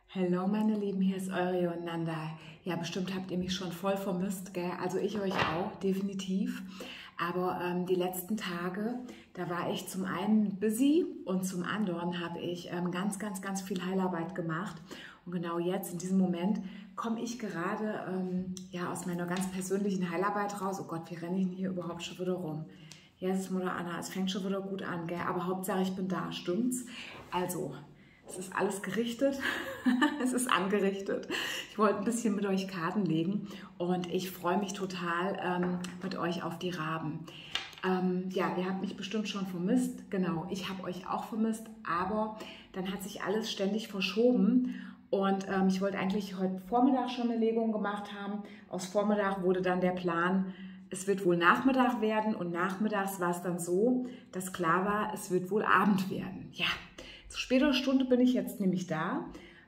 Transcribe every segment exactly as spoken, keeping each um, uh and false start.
Hallo meine Lieben, hier ist eure Yolanda. Ja, bestimmt habt ihr mich schon voll vermisst, gell? Also ich euch auch, definitiv. Aber ähm, die letzten Tage, da war ich zum einen busy und zum anderen habe ich ähm, ganz, ganz, ganz viel Heilarbeit gemacht. Und genau jetzt, in diesem Moment, komme ich gerade ähm, ja, aus meiner ganz persönlichen Heilarbeit raus. Oh Gott, wie renne ich denn hier überhaupt schon wieder rum? Ja, es ist Mutter Anna, es fängt schon wieder gut an, gell? Aber Hauptsache ich bin da, stimmt's? Also... Es ist alles gerichtet, es ist angerichtet. Ich wollte ein bisschen mit euch Karten legen und ich freue mich total ähm, mit euch auf die Raben. Ähm, ja, ihr habt mich bestimmt schon vermisst, genau, ich habe euch auch vermisst, aber dann hat sich alles ständig verschoben und ähm, ich wollte eigentlich heute Vormittag schon eine Legung gemacht haben. Aus Vormittag wurde dann der Plan, es wird wohl Nachmittag werden und nachmittags war es dann so, dass klar war, es wird wohl Abend werden. Ja. Zu später Stunde bin ich jetzt nämlich da.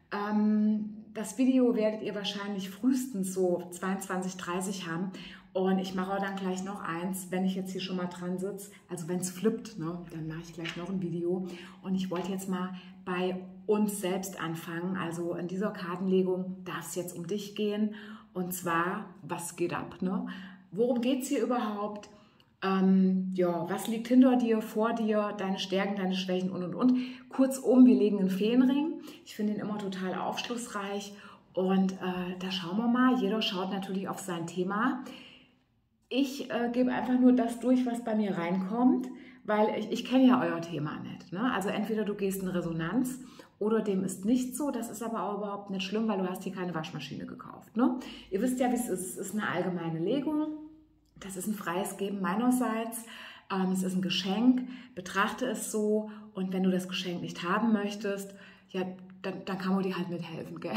Ähm, das Video werdet ihr wahrscheinlich frühestens so zweiundzwanzig Uhr dreißig haben. Und ich mache auch dann gleich noch eins, wenn ich jetzt hier schon mal dran sitze. Also wenn es flippt, ne, dann mache ich gleich noch ein Video. Und ich wollte jetzt mal bei uns selbst anfangen. Also in dieser Kartenlegung darf es jetzt um dich gehen. Und zwar, was geht ab? Ne? Worum geht es hier überhaupt? Ähm, ja, was liegt hinter dir, vor dir, deine Stärken, deine Schwächen und und und. Kurzum, wir legen einen Feenring. Ich finde ihn immer total aufschlussreich und äh, da schauen wir mal. Jeder schaut natürlich auf sein Thema. Ich äh, gebe einfach nur das durch, was bei mir reinkommt, weil ich, ich kenne ja euer Thema nicht. Ne? Also entweder du gehst in Resonanz oder dem ist nicht so. Das ist aber auch überhaupt nicht schlimm, weil du hast hier keine Waschmaschine gekauft. Ne? Ihr wisst ja, wie es ist. Es ist eine allgemeine Legung. Das ist ein freies Geben meinerseits, ähm, es ist ein Geschenk, betrachte es so und wenn du das Geschenk nicht haben möchtest, ja, dann, dann kann man dir halt mithelfen, gell?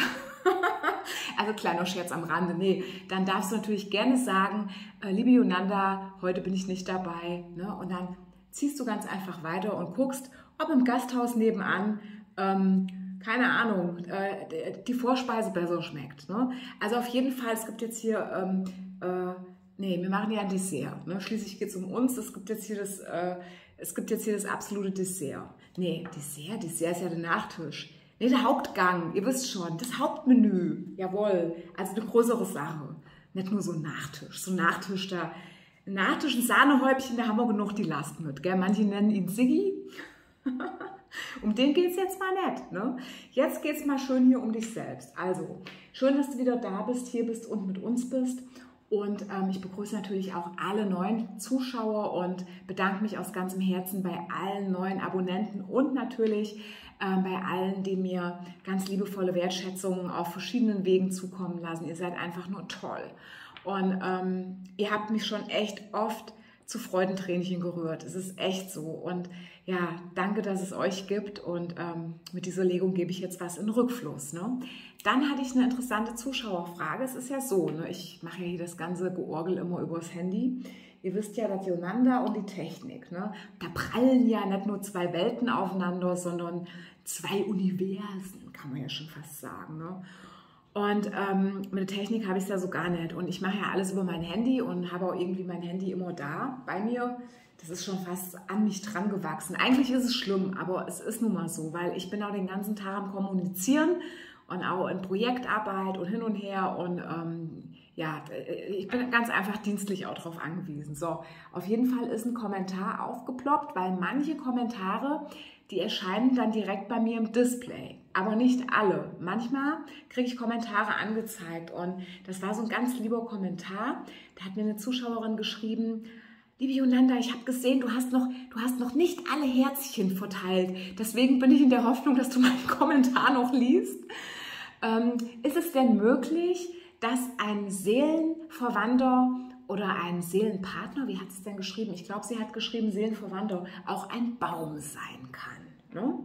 Also kleiner Scherz am Rande, nee, dann darfst du natürlich gerne sagen, äh, liebe Yolanda, heute bin ich nicht dabei, ne? Und dann ziehst du ganz einfach weiter und guckst, ob im Gasthaus nebenan, ähm, keine Ahnung, äh, die Vorspeise besser schmeckt, ne? Also auf jeden Fall, es gibt jetzt hier... Ähm, äh, Nee, wir machen ja ein Dessert. Ne? Schließlich geht es um uns. Es gibt jetzt hier das, äh, es gibt jetzt hier das absolute Dessert. Nee, Dessert, Dessert ist ja der Nachtisch. Nee, der Hauptgang, ihr wisst schon, das Hauptmenü. Jawohl, also eine größere Sache. Nicht nur so ein Nachtisch. So ein Nachtisch, da, ein Nachtisch, ein Sahnehäubchen, da haben wir genug die Last mit. Gell? Manche nennen ihn Siggi. Um den geht es jetzt mal nicht. Ne? Jetzt geht es mal schön hier um dich selbst. Also, schön, dass du wieder da bist, hier bist und mit uns bist. Und ähm, ich begrüße natürlich auch alle neuen Zuschauer und bedanke mich aus ganzem Herzen bei allen neuen Abonnenten und natürlich ähm, bei allen, die mir ganz liebevolle Wertschätzungen auf verschiedenen Wegen zukommen lassen. Ihr seid einfach nur toll. Und ähm, ihr habt mich schon echt oft zu Freudentränchen gerührt. Es ist echt so. Und ja, danke, dass es euch gibt. Und ähm, mit dieser Legung gebe ich jetzt was in Rückfluss. Ne? Dann hatte ich eine interessante Zuschauerfrage. Es ist ja so, ne? Ich mache ja hier das ganze Georgel immer übers Handy. Ihr wisst ja, dass Yolanda und die Technik, ne? Da prallen ja nicht nur zwei Welten aufeinander, sondern zwei Universen, kann man ja schon fast sagen. Ne? Und ähm, mit der Technik habe ich es ja so gar nicht. Und ich mache ja alles über mein Handy und habe auch irgendwie mein Handy immer da bei mir. Das ist schon fast an mich dran gewachsen. Eigentlich ist es schlimm, aber es ist nun mal so, weil ich bin auch den ganzen Tag am Kommunizieren und auch in Projektarbeit und hin und her. Und ähm, ja, ich bin ganz einfach dienstlich auch darauf angewiesen. So, auf jeden Fall ist ein Kommentar aufgeploppt, weil manche Kommentare, die erscheinen dann direkt bei mir im Display. Aber nicht alle. Manchmal kriege ich Kommentare angezeigt und das war so ein ganz lieber Kommentar. Da hat mir eine Zuschauerin geschrieben: Liebe Yolanda, ich habe gesehen, du hast, noch, du hast noch nicht alle Herzchen verteilt. Deswegen bin ich in der Hoffnung, dass du meinen Kommentar noch liest. Ähm, ist es denn möglich, dass ein Seelenverwandter oder ein Seelenpartner, wie hat es denn geschrieben? Ich glaube, sie hat geschrieben Seelenverwandter, auch ein Baum sein kann. Ne?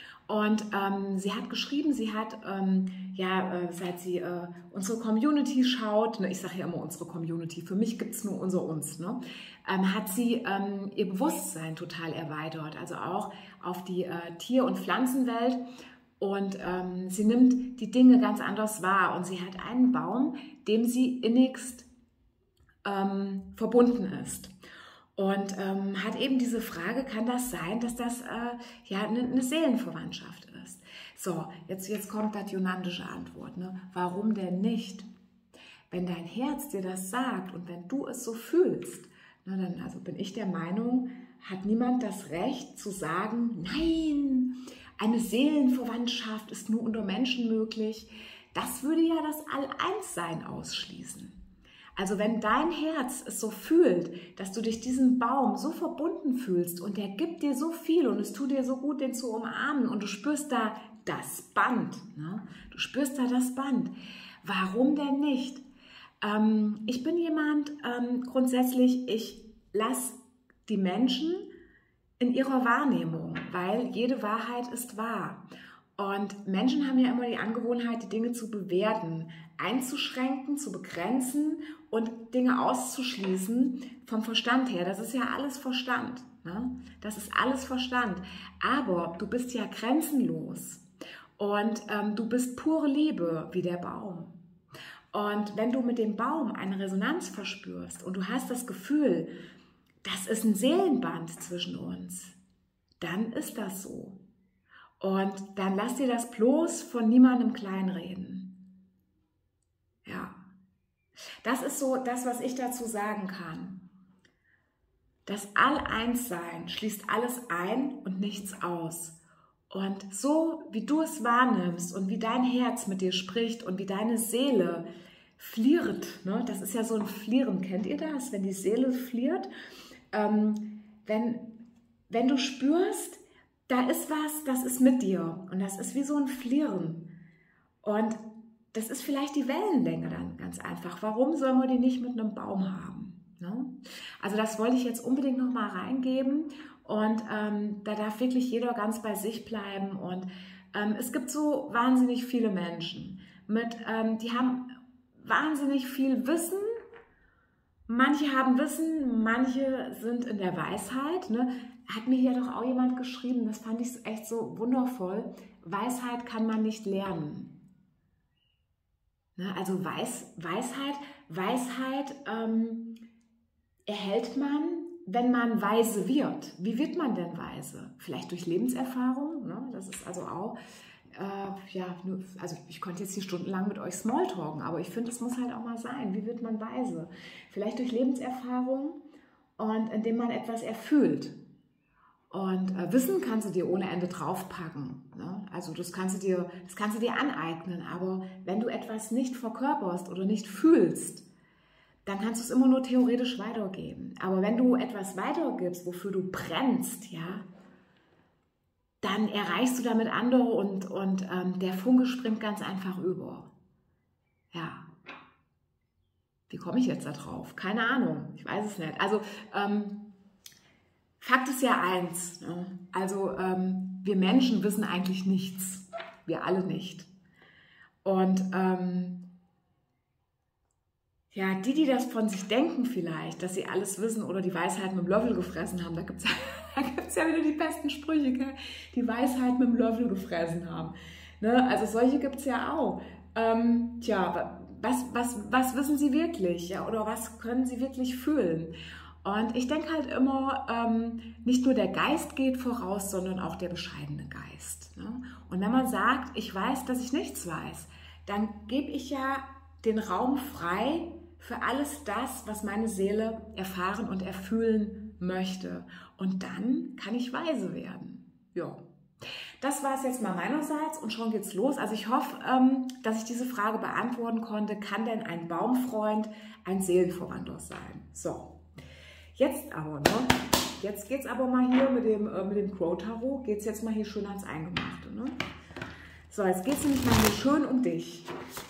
Und ähm, sie hat geschrieben, sie hat, ähm, ja, äh, seit sie äh, unsere Community schaut, ne, ich sage ja immer unsere Community, für mich gibt es nur unser uns, ne, ähm, hat sie ähm, ihr Bewusstsein total erweitert, also auch auf die äh, Tier- und Pflanzenwelt. Und ähm, sie nimmt die Dinge ganz anders wahr und sie hat einen Baum, dem sie innigst ähm, verbunden ist. Und ähm, hat eben diese Frage, kann das sein, dass das äh, ja eine, eine Seelenverwandtschaft ist? So, jetzt, jetzt kommt das junandische Antwort. Ne? Warum denn nicht? Wenn dein Herz dir das sagt und wenn du es so fühlst, na dann also bin ich der Meinung, hat niemand das Recht zu sagen, nein, eine Seelenverwandtschaft ist nur unter Menschen möglich. Das würde ja das All-Eins-Sein ausschließen. Also wenn dein Herz es so fühlt, dass du dich diesem Baum so verbunden fühlst und der gibt dir so viel und es tut dir so gut, den zu umarmen und du spürst da das Band, ne? Du spürst da das Band. Warum denn nicht? Ähm, ich bin jemand, ähm, grundsätzlich, ich lasse die Menschen in ihrer Wahrnehmung, weil jede Wahrheit ist wahr. Und Menschen haben ja immer die Angewohnheit, die Dinge zu bewerten, einzuschränken, zu begrenzen und Dinge auszuschließen vom Verstand her. Das ist ja alles Verstand. Ne? Das ist alles Verstand. Aber du bist ja grenzenlos und ähm, du bist pure Liebe wie der Baum. Und wenn du mit dem Baum eine Resonanz verspürst und du hast das Gefühl, das ist ein Seelenband zwischen uns, dann ist das so. Und dann lass dir das bloß von niemandem kleinreden. Ja, das ist so das, was ich dazu sagen kann. Das All-Eins-Sein schließt alles ein und nichts aus. Und so wie du es wahrnimmst und wie dein Herz mit dir spricht und wie deine Seele flirrt, ne? Das ist ja so ein Flirren, kennt ihr das? Wenn die Seele flirrt, ähm, wenn, wenn du spürst, da ist was, das ist mit dir und das ist wie so ein Flirren und das ist vielleicht die Wellenlänge dann ganz einfach. Warum soll man die nicht mit einem Baum haben? Ne? Also das wollte ich jetzt unbedingt noch mal reingeben und ähm, da darf wirklich jeder ganz bei sich bleiben und ähm, es gibt so wahnsinnig viele Menschen, mit, ähm, die haben wahnsinnig viel Wissen. Manche haben Wissen, manche sind in der Weisheit. Ne? Hat mir hier doch auch jemand geschrieben, das fand ich echt so wundervoll. Weisheit kann man nicht lernen. Ne? Also Weis, Weisheit, Weisheit ähm, erhält man, wenn man weise wird. Wie wird man denn weise? Vielleicht durch Lebenserfahrung. Ne? Das ist also auch, äh, ja, also ich konnte jetzt hier stundenlang mit euch Smalltalken, aber ich finde, es muss halt auch mal sein. Wie wird man weise? Vielleicht durch Lebenserfahrung und indem man etwas erfüllt. Und äh, Wissen kannst du dir ohne Ende draufpacken. Ne? Also das kannst, du dir, das kannst du dir aneignen. Aber wenn du etwas nicht verkörperst oder nicht fühlst, dann kannst du es immer nur theoretisch weitergeben. Aber wenn du etwas weitergibst, wofür du brennst, ja, dann erreichst du damit andere und, und ähm, der Funke springt ganz einfach über. Ja. Wie komme ich jetzt da drauf? Keine Ahnung, ich weiß es nicht. Also ähm, Fakt ist ja eins, ne? Also ähm, wir Menschen wissen eigentlich nichts, wir alle nicht. Und ähm, ja, die, die das von sich denken vielleicht, dass sie alles wissen oder die Weisheit mit dem Löffel gefressen haben, da gibt es da gibt's ja wieder die besten Sprüche, gell? Die Weisheit mit dem Löffel gefressen haben. Ne? Also solche gibt es ja auch. Ähm, tja, was, was, was wissen sie wirklich? Ja? Oder was können sie wirklich fühlen? Und ich denke halt immer, ähm, nicht nur der Geist geht voraus, sondern auch der bescheidene Geist. Ne? Und wenn man sagt, ich weiß, dass ich nichts weiß, dann gebe ich ja den Raum frei für alles das, was meine Seele erfahren und erfüllen möchte. Und dann kann ich weise werden. Ja. Das war es jetzt mal meinerseits und schon geht's los. Also ich hoffe, ähm, dass ich diese Frage beantworten konnte. Kann denn ein Baumfreund ein Seelenverwandter sein? So. Jetzt aber, ne? Jetzt geht's aber mal hier mit dem, äh, mit dem Crow-Tarot, geht's jetzt mal hier schön ans Eingemachte, ne? So, jetzt geht's nämlich mal hier schön um dich,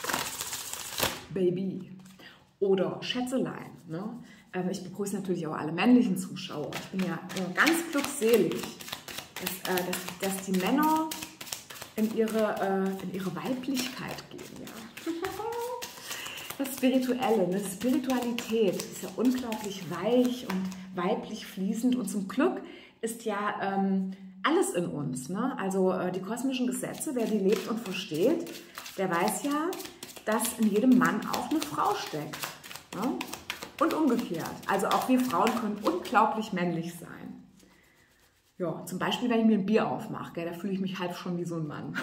Baby oder Schätzelein, ne? Ähm, ich begrüße natürlich auch alle männlichen Zuschauer. Ich bin ja äh, ganz glückselig, dass, äh, dass, dass die Männer in ihre, äh, in ihre Weiblichkeit gehen, ja. Das Spirituelle, ne? Spiritualität ist ja unglaublich weich und weiblich fließend und zum Glück ist ja ähm, alles in uns. Ne? Also äh, die kosmischen Gesetze, wer die lebt und versteht, der weiß ja, dass in jedem Mann auch eine Frau steckt. Ne? Und umgekehrt. Also auch wir Frauen können unglaublich männlich sein. Ja, zum Beispiel, wenn ich mir ein Bier aufmache, gell, da fühle ich mich halt schon wie so ein Mann.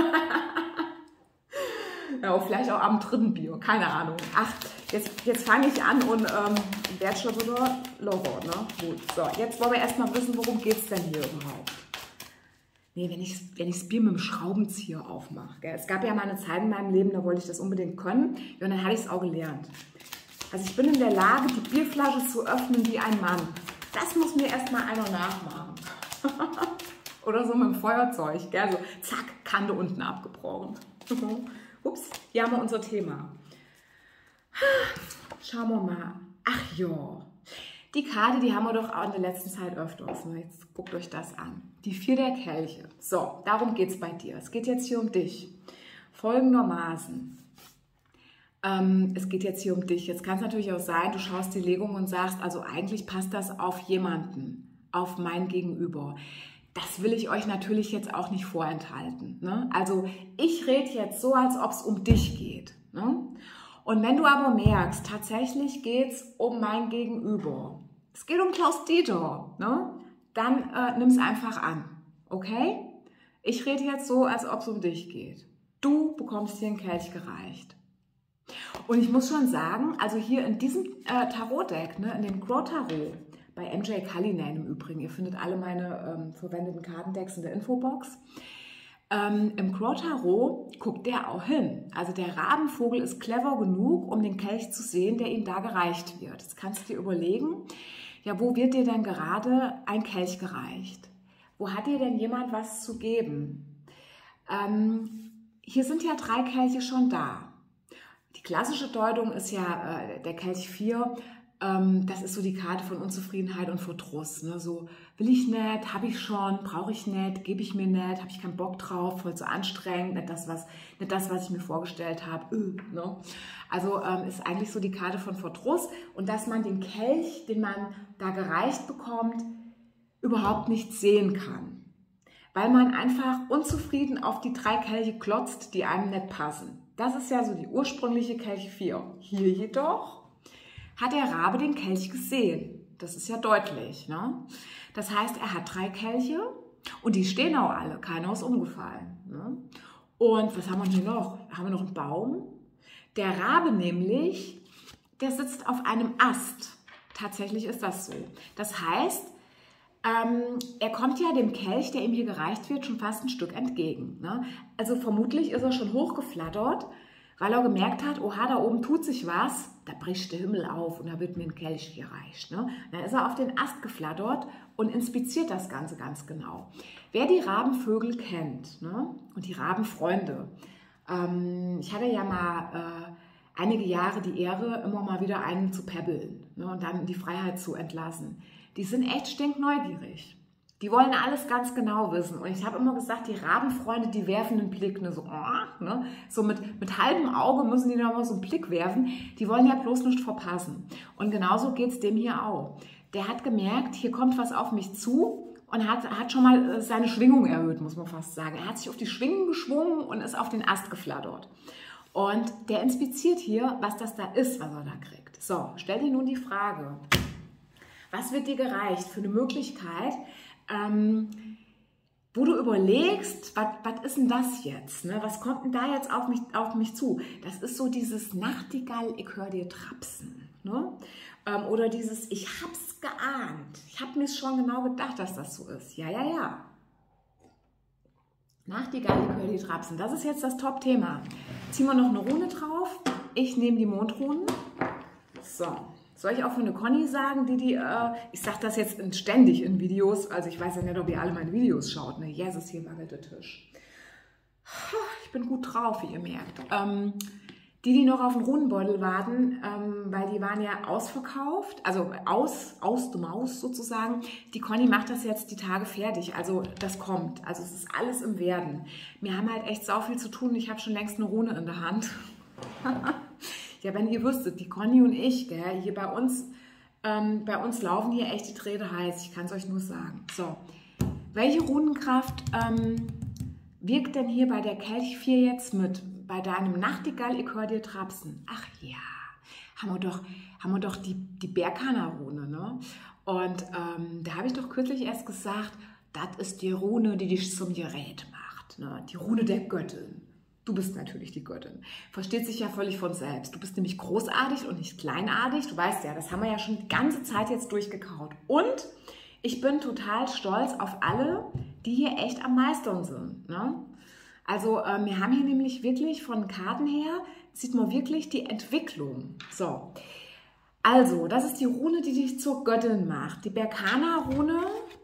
Ja, vielleicht auch am dritten Bier, keine Ahnung. Ach, jetzt, jetzt fange ich an und ähm, Wertstoff oder Logo, ne? Gut, so, jetzt wollen wir erstmal wissen, worum geht es denn hier überhaupt? Nee, wenn ich, wenn ich das Bier mit dem Schraubenzieher aufmache. Gell? Es gab ja mal eine Zeit in meinem Leben, da wollte ich das unbedingt können. Ja, und dann hatte ich es auch gelernt. Also ich bin in der Lage, die Bierflasche zu öffnen wie ein Mann. Das muss mir erstmal einer nachmachen. Oder so mit dem Feuerzeug. Gell? So, zack, Kante unten abgebrochen. Ups, hier haben wir unser Thema. Schauen wir mal. Ach ja, die Karte, die haben wir doch auch in der letzten Zeit öfters. Jetzt guckt euch das an. Die vier der Kelche. So, darum geht es bei dir. Es geht jetzt hier um dich. Folgendermaßen. Ähm, es geht jetzt hier um dich. Jetzt kann es natürlich auch sein, du schaust die Legung und sagst, also eigentlich passt das auf jemanden, auf mein Gegenüber. Das will ich euch natürlich jetzt auch nicht vorenthalten. Ne? Also ich rede jetzt so, als ob es um dich geht. Ne? Und wenn du aber merkst, tatsächlich geht es um mein Gegenüber, es geht um Klaus-Dieter, ne? Dann äh, nimm es einfach an, okay? Ich rede jetzt so, als ob es um dich geht. Du bekommst hier einen Kelch gereicht. Und ich muss schon sagen, also hier in diesem äh, Tarot-Deck, ne, in dem Crow Tarot, bei M J Cullinane im Übrigen, ihr findet alle meine ähm, verwendeten Kartendecks in der Infobox. Ähm, Im Crow Tarot guckt der auch hin. Also der Rabenvogel ist clever genug, um den Kelch zu sehen, der ihm da gereicht wird. Jetzt kannst du dir überlegen, ja, wo wird dir denn gerade ein Kelch gereicht? Wo hat dir denn jemand was zu geben? Ähm, hier sind ja drei Kelche schon da. Die klassische Deutung ist ja äh, der Kelch vier. Ähm, das ist so die Karte von Unzufriedenheit und Verdruss. Ne? So, will ich nicht, habe ich schon, brauche ich nicht, gebe ich mir nicht, habe ich keinen Bock drauf, voll zu anstrengend, nicht das, was, nicht das, was ich mir vorgestellt habe. Öh, ne? Also ähm, ist eigentlich so die Karte von Verdruss und dass man den Kelch, den man da gereicht bekommt, überhaupt nicht sehen kann. Weil man einfach unzufrieden auf die drei Kelche klotzt, die einem nicht passen. Das ist ja so die ursprüngliche Kelch vier. Hier jedoch hat der Rabe den Kelch gesehen. Das ist ja deutlich. Ne? Das heißt, er hat drei Kelche und die stehen auch alle. Keiner ist umgefallen. Ne? Und was haben wir hier noch? Haben wir noch einen Baum? Der Rabe nämlich, der sitzt auf einem Ast. Tatsächlich ist das so. Das heißt, ähm, er kommt ja dem Kelch, der ihm hier gereicht wird, schon fast ein Stück entgegen. Ne? Also vermutlich ist er schon hochgeflattert, weil er gemerkt hat, oha, da oben tut sich was, da bricht der Himmel auf und da wird mir ein Kelch gereicht. Ne? Dann ist er auf den Ast geflattert und inspiziert das Ganze ganz genau. Wer die Rabenvögel kennt, ne? Und die Rabenfreunde, ähm, ich hatte ja mal äh, einige Jahre die Ehre, immer mal wieder einen zu päbbeln, ne? Und dann in die Freiheit zu entlassen. Die sind echt stinkneugierig. Die wollen alles ganz genau wissen. Und ich habe immer gesagt, die Rabenfreunde, die werfen einen Blick. Ne, so oh, ne, so mit, mit halbem Auge müssen die noch mal so einen Blick werfen. Die wollen ja bloß nicht verpassen. Und genauso geht es dem hier auch. Der hat gemerkt, hier kommt was auf mich zu und hat, hat schon mal seine Schwingung erhöht, muss man fast sagen. Er hat sich auf die Schwingen geschwungen und ist auf den Ast geflattert. Und der inspiziert hier, was das da ist, was er da kriegt. So, stell dir nun die Frage, was wird dir gereicht für eine Möglichkeit, Ähm, wo du überlegst, was ist denn das jetzt? Ne? Was kommt denn da jetzt auf mich, auf mich zu? Das ist so dieses Nachtigall, ich höre dir trapsen. Ne? Ähm, oder dieses, ich hab's geahnt. Ich habe mir schon genau gedacht, dass das so ist. Ja, ja, ja. Nachtigall, ich höre dir trapsen. Das ist jetzt das Top-Thema. Ziehen wir noch eine Rune drauf. Ich nehme die Mondrunen. So. Soll ich auch für eine Conny sagen, die die, äh, ich sage das jetzt in, ständig in Videos, also ich weiß ja nicht, ob ihr alle meine Videos schaut, ne? Jesus, hier wackelt der Tisch. Ich bin gut drauf, wie ihr merkt. Ähm, die, die noch auf den Runenbeutel warten, ähm, weil die waren ja ausverkauft, also aus, aus der Maus sozusagen. Die Conny macht das jetzt die Tage fertig, also das kommt, also es ist alles im Werden. Wir haben halt echt sau viel zu tun, ich habe schon längst eine Rune in der Hand. Ja, wenn ihr wüsstet, die Conny und ich, gell, hier bei uns, ähm, bei uns laufen hier echt die Träne heiß. Ich kann es euch nur sagen. So, welche Runenkraft ähm, wirkt denn hier bei der Kelch vier jetzt mit? Bei deinem Nachtigall, ich höre dir trapsen. Ach ja, haben wir doch, haben wir doch die, die Berkana-Rune, ne? Und ähm, da habe ich doch kürzlich erst gesagt, das ist die Rune, die dich zum Gerät macht, ne? Die Rune der Göttin. Du bist natürlich die Göttin. Versteht sich ja völlig von selbst. Du bist nämlich großartig und nicht kleinartig. Du weißt ja, das haben wir ja schon die ganze Zeit jetzt durchgekaut. Und ich bin total stolz auf alle, die hier echt am Meistern sind, ne? Also äh, wir haben hier nämlich wirklich von Karten her, sieht man wirklich die Entwicklung. So, also das ist die Rune, die dich zur Göttin macht. Die Berkana-Rune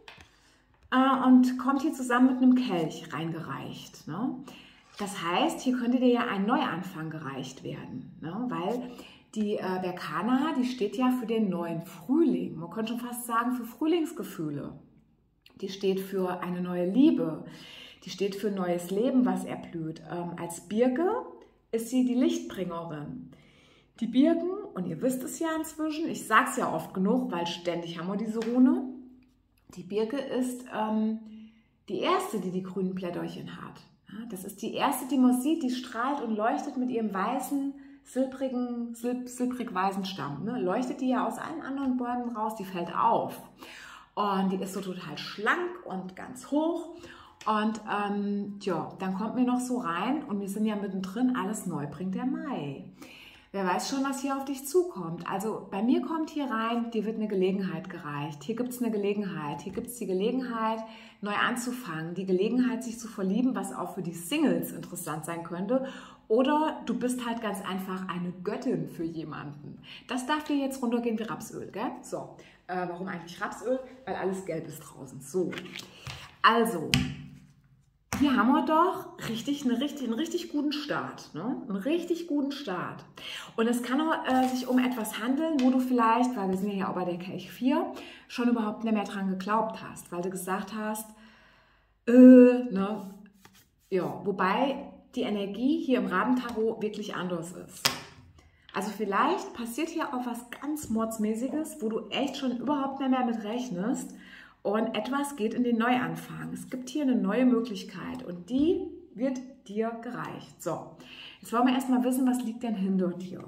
äh, und kommt hier zusammen mit einem Kelch reingereicht, ne? Das heißt, hier könnte dir ja ein Neuanfang gereicht werden, ne? Weil die äh, Berkana, die steht ja für den neuen Frühling. Man könnte schon fast sagen für Frühlingsgefühle. Die steht für eine neue Liebe. Die steht für neues Leben, was erblüht. Ähm, als Birke ist sie die Lichtbringerin. Die Birken, und ihr wisst es ja inzwischen, ich sage es ja oft genug, weil ständig haben wir diese Rune, die Birke ist ähm, die erste, die die grünen Blätterchen hat. Ja, das ist die erste, die man sieht, die strahlt und leuchtet mit ihrem weißen, silbrigen, silb, silbrig-weißen Stamm. Ne? Leuchtet die ja aus allen anderen Bäumen raus, die fällt auf. Und die ist so total schlank und ganz hoch. Und ähm, ja, dann kommt mir noch so rein, und wir sind ja mittendrin, alles neu bringt der Mai. Wer weiß schon, was hier auf dich zukommt. Also bei mir kommt hier rein, dir wird eine Gelegenheit gereicht. Hier gibt es eine Gelegenheit. Hier gibt es die Gelegenheit, neu anzufangen. Die Gelegenheit, sich zu verlieben, was auch für die Singles interessant sein könnte. Oder du bist halt ganz einfach eine Göttin für jemanden. Das darf dir jetzt runtergehen wie Rapsöl, gell? So, äh, warum eigentlich Rapsöl? Weil alles gelb ist draußen. So, also... Hier haben wir doch richtig, eine, richtig, einen richtig guten Start, ne? Einen richtig guten Start. Und es kann auch äh, sich um etwas handeln, wo du vielleicht, weil wir sind ja hier auch bei der Kelch vier, schon überhaupt nicht mehr dran geglaubt hast, weil du gesagt hast, äh, ne? Ja, wobei die Energie hier im Rabentarot wirklich anders ist. Also vielleicht passiert hier auch was ganz Mordsmäßiges, wo du echt schon überhaupt nicht mehr mit rechnest. Und etwas geht in den Neuanfang. Es gibt hier eine neue Möglichkeit und die wird dir gereicht. So, jetzt wollen wir erstmal wissen, was liegt denn hinter dir.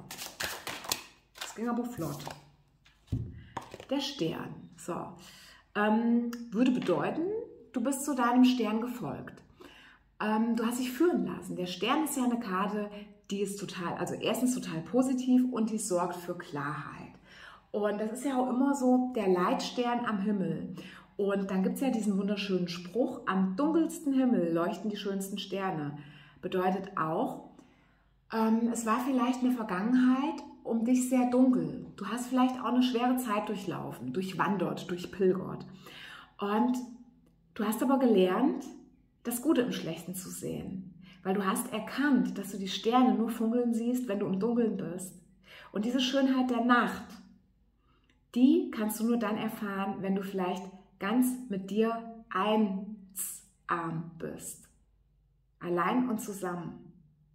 Das ging aber flott. Der Stern. So, ähm, würde bedeuten, du bist zu deinem Stern gefolgt. Ähm, du hast dich führen lassen. Der Stern ist ja eine Karte, die ist total, also erstens total positiv und die sorgt für Klarheit. Und das ist ja auch immer so der Leitstern am Himmel. Und dann gibt es ja diesen wunderschönen Spruch, am dunkelsten Himmel leuchten die schönsten Sterne. Bedeutet auch, ähm, es war vielleicht in der Vergangenheit um dich sehr dunkel. Du hast vielleicht auch eine schwere Zeit durchlaufen, durchwandert, durchpilgert. Und du hast aber gelernt, das Gute im Schlechten zu sehen. Weil du hast erkannt, dass du die Sterne nur funkeln siehst, wenn du im Dunkeln bist. Und diese Schönheit der Nacht, die kannst du nur dann erfahren, wenn du vielleicht ganz mit dir einsam bist. Allein und zusammen.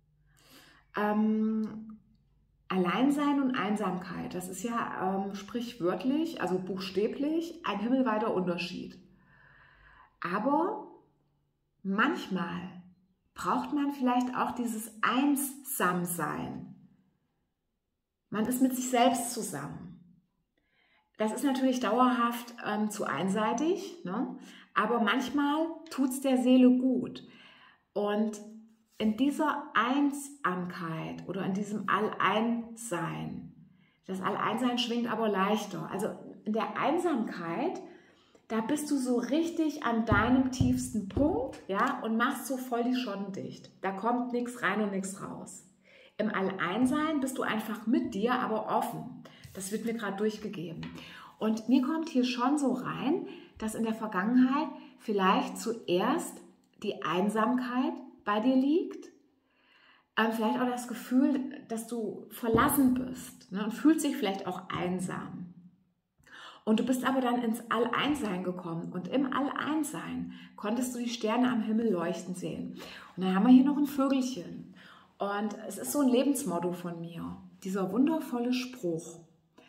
Ähm, Alleinsein und Einsamkeit, das ist ja ähm, sprichwörtlich, also buchstäblich, ein himmelweiter Unterschied. Aber manchmal braucht man vielleicht auch dieses Einsamsein. Man ist mit sich selbst zusammen. Das ist natürlich dauerhaft ähm, zu einseitig, ne? Aber manchmal tut es der Seele gut. Und in dieser Einsamkeit oder in diesem Alleinsein, das Alleinsein schwingt aber leichter. Also in der Einsamkeit, da bist du so richtig an deinem tiefsten Punkt, ja, und machst so voll die Schotten dicht. Da kommt nichts rein und nichts raus. Im Alleinsein bist du einfach mit dir, aber offen. Das wird mir gerade durchgegeben. Und mir kommt hier schon so rein, dass in der Vergangenheit vielleicht zuerst die Einsamkeit bei dir liegt. Ähm, vielleicht auch das Gefühl, dass du verlassen bist, ne, und fühlst dich vielleicht auch einsam. Und du bist aber dann ins Alleinsein gekommen. Und im Alleinsein konntest du die Sterne am Himmel leuchten sehen. Und dann haben wir hier noch ein Vögelchen. Und es ist so ein Lebensmotto von mir. Dieser wundervolle Spruch.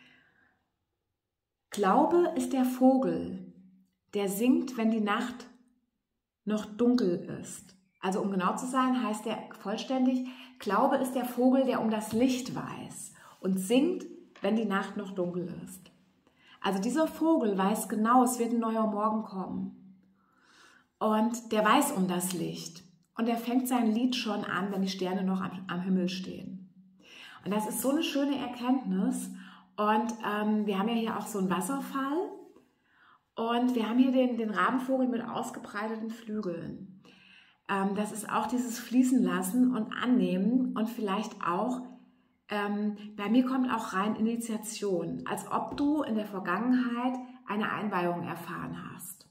Glaube ist der Vogel, der singt, wenn die Nacht noch dunkel ist. Also um genau zu sein, heißt der vollständig, Glaube ist der Vogel, der um das Licht weiß. und singt, wenn die Nacht noch dunkel ist. Also dieser Vogel weiß genau, es wird ein neuer Morgen kommen. Und der weiß um das Licht. Und er fängt sein Lied schon an, wenn die Sterne noch am, am Himmel stehen. Und das ist so eine schöne Erkenntnis. Und ähm, wir haben ja hier auch so einen Wasserfall. Und wir haben hier den, den Rabenvogel mit ausgebreiteten Flügeln. Ähm, das ist auch dieses Fließen lassen und annehmen und vielleicht auch, ähm, bei mir kommt auch rein Initiation, als ob du in der Vergangenheit eine Einweihung erfahren hast.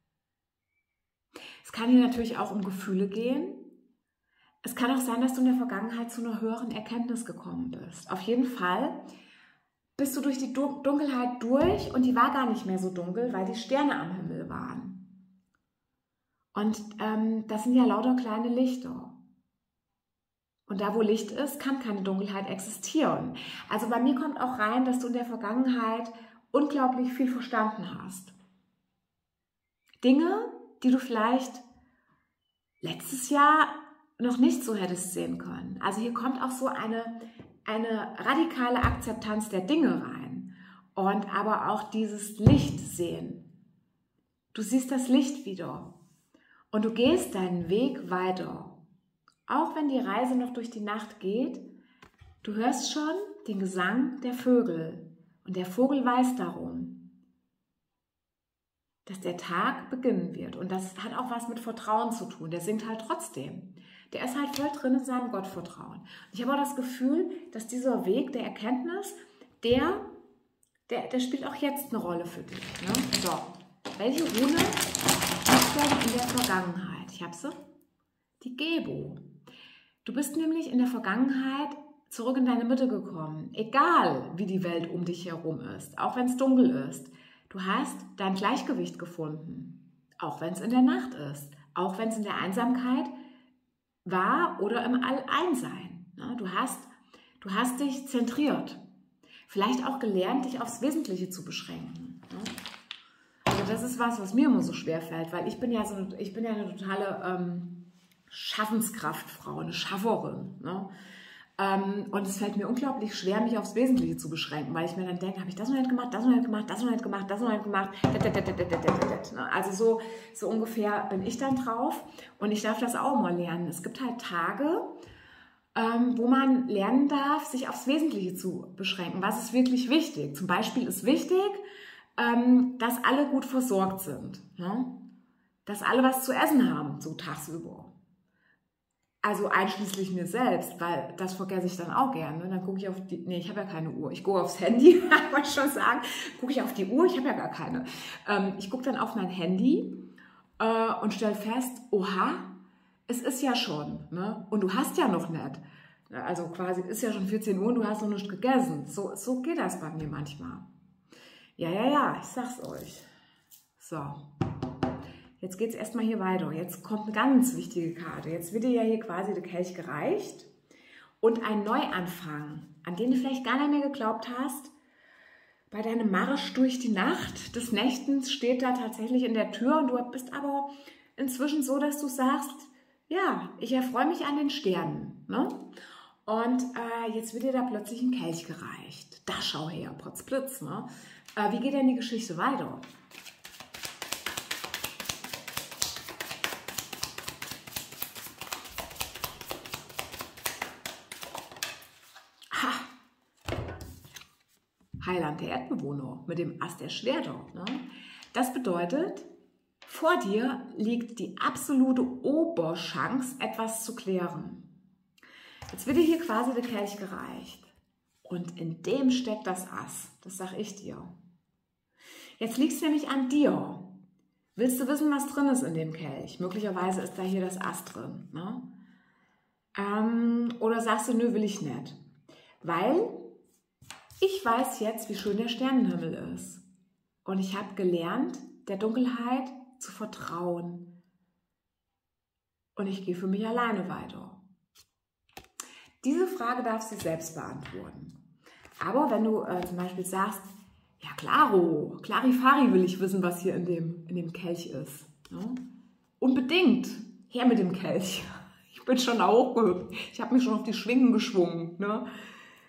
Es kann hier natürlich auch um Gefühle gehen. Es kann auch sein, dass du in der Vergangenheit zu einer höheren Erkenntnis gekommen bist. Auf jeden Fall bist du durch die Dunkelheit durch und die war gar nicht mehr so dunkel, weil die Sterne am Himmel waren. Und ähm, das sind ja lauter kleine Lichter. Und da, wo Licht ist, kann keine Dunkelheit existieren. Also bei mir kommt auch rein, dass du in der Vergangenheit unglaublich viel verstanden hast. Dinge, die du vielleicht letztes Jahr noch nicht so hättest sehen können. Also hier kommt auch so eine, eine radikale Akzeptanz der Dinge rein. Und aber auch dieses Licht sehen. Du siehst das Licht wieder. Und du gehst deinen Weg weiter. Auch wenn die Reise noch durch die Nacht geht, du hörst schon den Gesang der Vögel. Und der Vogel weiß darum, dass der Tag beginnen wird. Und das hat auch was mit Vertrauen zu tun. Der singt halt trotzdem. Der ist halt voll drin in seinem Gottvertrauen. Und ich habe auch das Gefühl, dass dieser Weg der Erkenntnis, der, der, der spielt auch jetzt eine Rolle für dich. Ne? So, welche Rune ist denn in der Vergangenheit? Ich habe sie. Die Gebo. Du bist nämlich in der Vergangenheit zurück in deine Mitte gekommen. Egal, wie die Welt um dich herum ist. Auch wenn es dunkel ist. Du hast dein Gleichgewicht gefunden. Auch wenn es in der Nacht ist. Auch wenn es in der Einsamkeit war oder im Alleinsein. Du hast, du hast dich zentriert. Vielleicht auch gelernt, dich aufs Wesentliche zu beschränken. Also das ist was, was mir immer so schwer fällt, weil ich bin ja, so, ich bin ja eine totale ähm, Schaffenskraftfrau, eine Schafferin. Ne? Ähm, und es fällt mir unglaublich schwer, mich aufs Wesentliche zu beschränken, weil ich mir dann denke, habe ich das noch nicht gemacht, das noch nicht gemacht, das noch nicht gemacht, das noch nicht gemacht. Also so, so ungefähr bin ich dann drauf und ich darf das auch mal lernen. Es gibt halt Tage, ähm, wo man lernen darf, sich aufs Wesentliche zu beschränken. Was ist wirklich wichtig? Zum Beispiel ist wichtig, ähm, dass alle gut versorgt sind. Ne? Dass alle was zu essen haben, so tagsüber. Also einschließlich mir selbst, weil das vergesse ich dann auch gerne. Dann gucke ich auf die, nee, ich habe ja keine Uhr. Ich gucke aufs Handy, wollte ich schon sagen. Gucke ich auf die Uhr, ich habe ja gar keine. Ähm, ich gucke dann auf mein Handy äh, und stelle fest, oha, es ist ja schon, ne? Und du hast ja noch nicht. Also quasi ist ja schon vierzehn Uhr und du hast noch nicht gegessen. So, so geht das bei mir manchmal. Ja, ja, ja, ich sag's euch. So. Jetzt geht es erstmal hier weiter. Jetzt kommt eine ganz wichtige Karte. Jetzt wird dir ja hier quasi der Kelch gereicht und ein Neuanfang, an den du vielleicht gar nicht mehr geglaubt hast. Bei deinem Marsch durch die Nacht des Nächtens steht da tatsächlich in der Tür und du bist aber inzwischen so, dass du sagst, ja, ich erfreue mich an den Sternen. Ne? Und äh, jetzt wird dir da plötzlich ein Kelch gereicht. Da schau her, Potzblitz. Ne? Äh, wie geht denn die Geschichte weiter? Heiland der Erdbewohner mit dem Ast der Schwerter. Ne? Das bedeutet, vor dir liegt die absolute Oberchance, etwas zu klären. Jetzt wird dir hier quasi der Kelch gereicht. Und in dem steckt das Ass. Das sage ich dir. Jetzt liegt es nämlich an dir. Willst du wissen, was drin ist in dem Kelch? Möglicherweise ist da hier das Ass drin. Ne? Ähm, oder sagst du, nö, will ich nicht. Weil ich weiß jetzt, wie schön der Sternenhimmel ist. Und ich habe gelernt, der Dunkelheit zu vertrauen. Und ich gehe für mich alleine weiter. Diese Frage darfst du selbst beantworten. Aber wenn du äh, zum Beispiel sagst, ja klaro, Clarifari will ich wissen, was hier in dem, in dem Kelch ist. Ne? Unbedingt, her mit dem Kelch. Ich bin schon hochgehüpft. Ich habe mich schon auf die Schwingen geschwungen. Ne?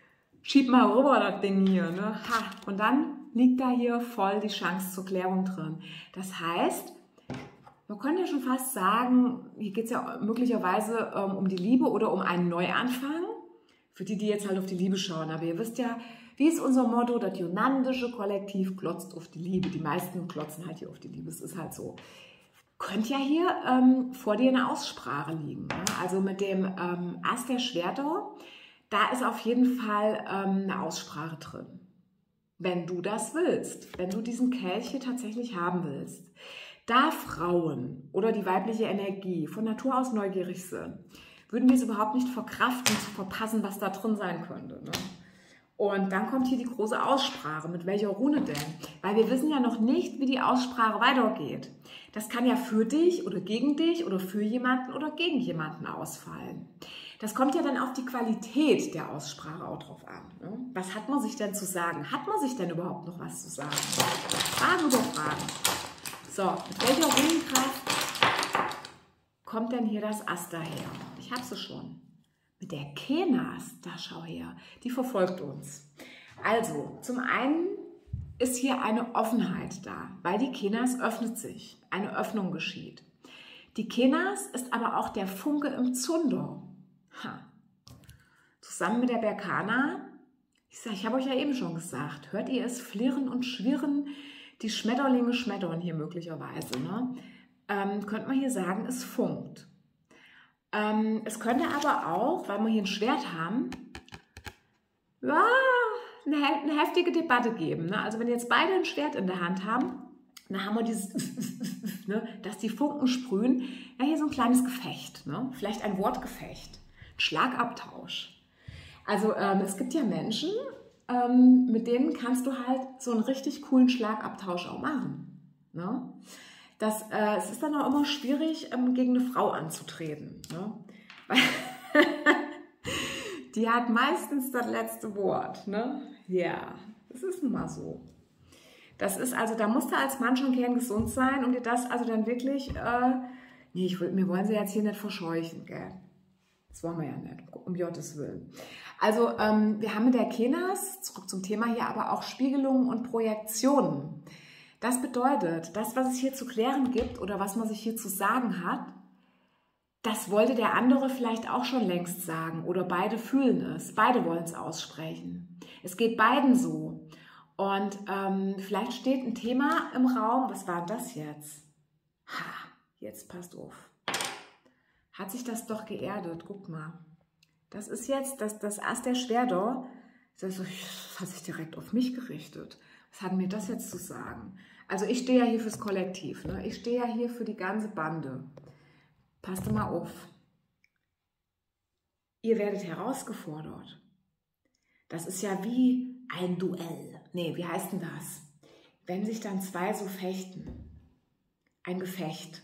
schieb mal rüber das Ding hier, ne? Ha. Und dann liegt da hier voll die Chance zur Klärung drin. Das heißt, man könnte ja schon fast sagen, hier geht es ja möglicherweise ähm, um die Liebe oder um einen Neuanfang. Für die, die jetzt halt auf die Liebe schauen. Aber ihr wisst ja, wie ist unser Motto? Das Jonandische Kollektiv klotzt auf die Liebe. Die meisten klotzen halt hier auf die Liebe. Es ist halt so. Könnte ja hier ähm, vor dir eine Aussprache liegen. Ne? Also mit dem ähm, Ass der Schwerter, da ist auf jeden Fall ähm, eine Aussprache drin. Wenn du das willst, wenn du diesen Kelch hier tatsächlich haben willst. Da Frauen oder die weibliche Energie von Natur aus neugierig sind, würden wir es überhaupt nicht verkraften, zu verpassen, was da drin sein könnte. Ne? Und dann kommt hier die große Aussprache. Mit welcher Rune denn? Weil wir wissen ja noch nicht, wie die Aussprache weitergeht. Das kann ja für dich oder gegen dich oder für jemanden oder gegen jemanden ausfallen. Das kommt ja dann auf die Qualität der Aussprache auch drauf an. Ne? Was hat man sich denn zu sagen? Hat man sich denn überhaupt noch was zu sagen? Fragen über Fragen. So, mit welcher Runenkraft kommt denn hier das Ass daher? Ich habe sie schon. Mit der Kenas, da schau her, die verfolgt uns. Also, zum einen ist hier eine Offenheit da, weil die Kenas öffnet sich, eine Öffnung geschieht. Die Kenas ist aber auch der Funke im Zunder. Ha. Zusammen mit der Berkana, ich sag, ich habe euch ja eben schon gesagt, hört ihr es flirren und schwirren, die Schmetterlinge schmettern hier möglicherweise, ne? Ähm, könnte man hier sagen, es funkt. Ähm, es könnte aber auch, weil wir hier ein Schwert haben, ja, eine, eine heftige Debatte geben. Ne? Also wenn jetzt beide ein Schwert in der Hand haben, dann haben wir dieses, ne, dass die Funken sprühen. Ja, hier so ein kleines Gefecht, ne? Vielleicht ein Wortgefecht, ein Schlagabtausch. Also ähm, es gibt ja Menschen, ähm, mit denen kannst du halt so einen richtig coolen Schlagabtausch auch machen. Ne? Das, äh, es ist dann auch immer schwierig, ähm, gegen eine Frau anzutreten. Ne? Weil die hat meistens das letzte Wort. Ne? Ja, das ist nun mal so. Das ist also, da musst du als Mann schon kerngesund sein und dir das also dann wirklich, äh, nee, ich will, wir wollen sie jetzt hier nicht verscheuchen, gell? Das wollen wir ja nicht, um Gottes Willen. Also, ähm, wir haben mit der Kenas, zurück zum Thema hier, aber auch Spiegelungen und Projektionen. Das bedeutet, das, was es hier zu klären gibt oder was man sich hier zu sagen hat, das wollte der andere vielleicht auch schon längst sagen oder beide fühlen es, beide wollen es aussprechen. Es geht beiden so. Und ähm, vielleicht steht ein Thema im Raum, was war das jetzt? Ha, jetzt passt auf. Hat sich das doch geerdet, guck mal. Das ist jetzt das, das Ass der Schwerter, das hat sich direkt auf mich gerichtet. Was hat mir das jetzt zu sagen? Also ich stehe ja hier fürs Kollektiv, ne? Ich stehe ja hier für die ganze Bande. Passt mal auf. Ihr werdet herausgefordert. Das ist ja wie ein Duell. Nee, wie heißt denn das? Wenn sich dann zwei so fechten. Ein Gefecht.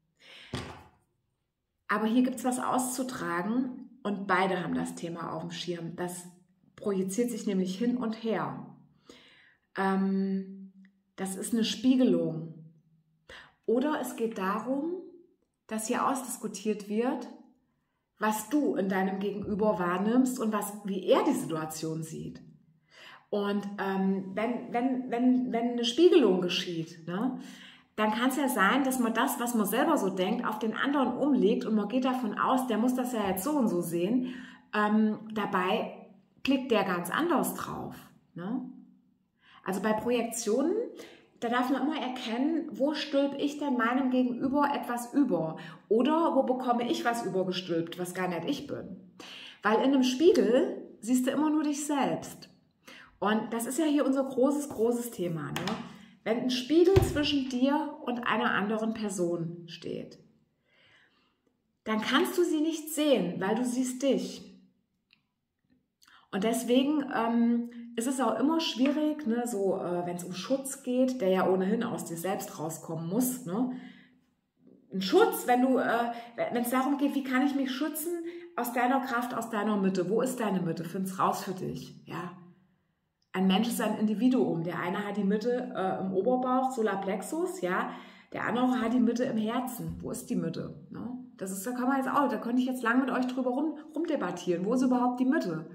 Aber hier gibt es was auszutragen und beide haben das Thema auf dem Schirm. Das projiziert sich nämlich hin und her. Ähm, das ist eine Spiegelung. Oder es geht darum, dass hier ausdiskutiert wird, was du in deinem Gegenüber wahrnimmst und was, wie er die Situation sieht. Und ähm, wenn, wenn, wenn, wenn eine Spiegelung geschieht, ne, dann kann es ja sein, dass man das, was man selber so denkt, auf den anderen umlegt und man geht davon aus, der muss das ja jetzt so und so sehen. Ähm, dabei blickt der ganz anders drauf. Ne? Also bei Projektionen, da darf man immer erkennen, wo stülpe ich denn meinem Gegenüber etwas über oder wo bekomme ich was übergestülpt, was gar nicht ich bin. Weil in einem Spiegel siehst du immer nur dich selbst. Und das ist ja hier unser großes, großes Thema. Ne? Wenn ein Spiegel zwischen dir und einer anderen Person steht, dann kannst du sie nicht sehen, weil du siehst dich. Und deswegen ähm, ist es auch immer schwierig, ne, so, äh, wenn es um Schutz geht, der ja ohnehin aus dir selbst rauskommen muss. Ne? Ein Schutz, wenn du, äh, wenn es darum geht, wie kann ich mich schützen aus deiner Kraft, aus deiner Mitte. Wo ist deine Mitte? Find's raus für dich. Ja? Ein Mensch ist ein Individuum. Der eine hat die Mitte äh, im Oberbauch, Solarplexus, ja. Der andere hat die Mitte im Herzen. Wo ist die Mitte? Ne? Das ist, da kann man jetzt auch, da könnte ich jetzt lange mit euch drüber rum, rumdebattieren. Wo ist überhaupt die Mitte?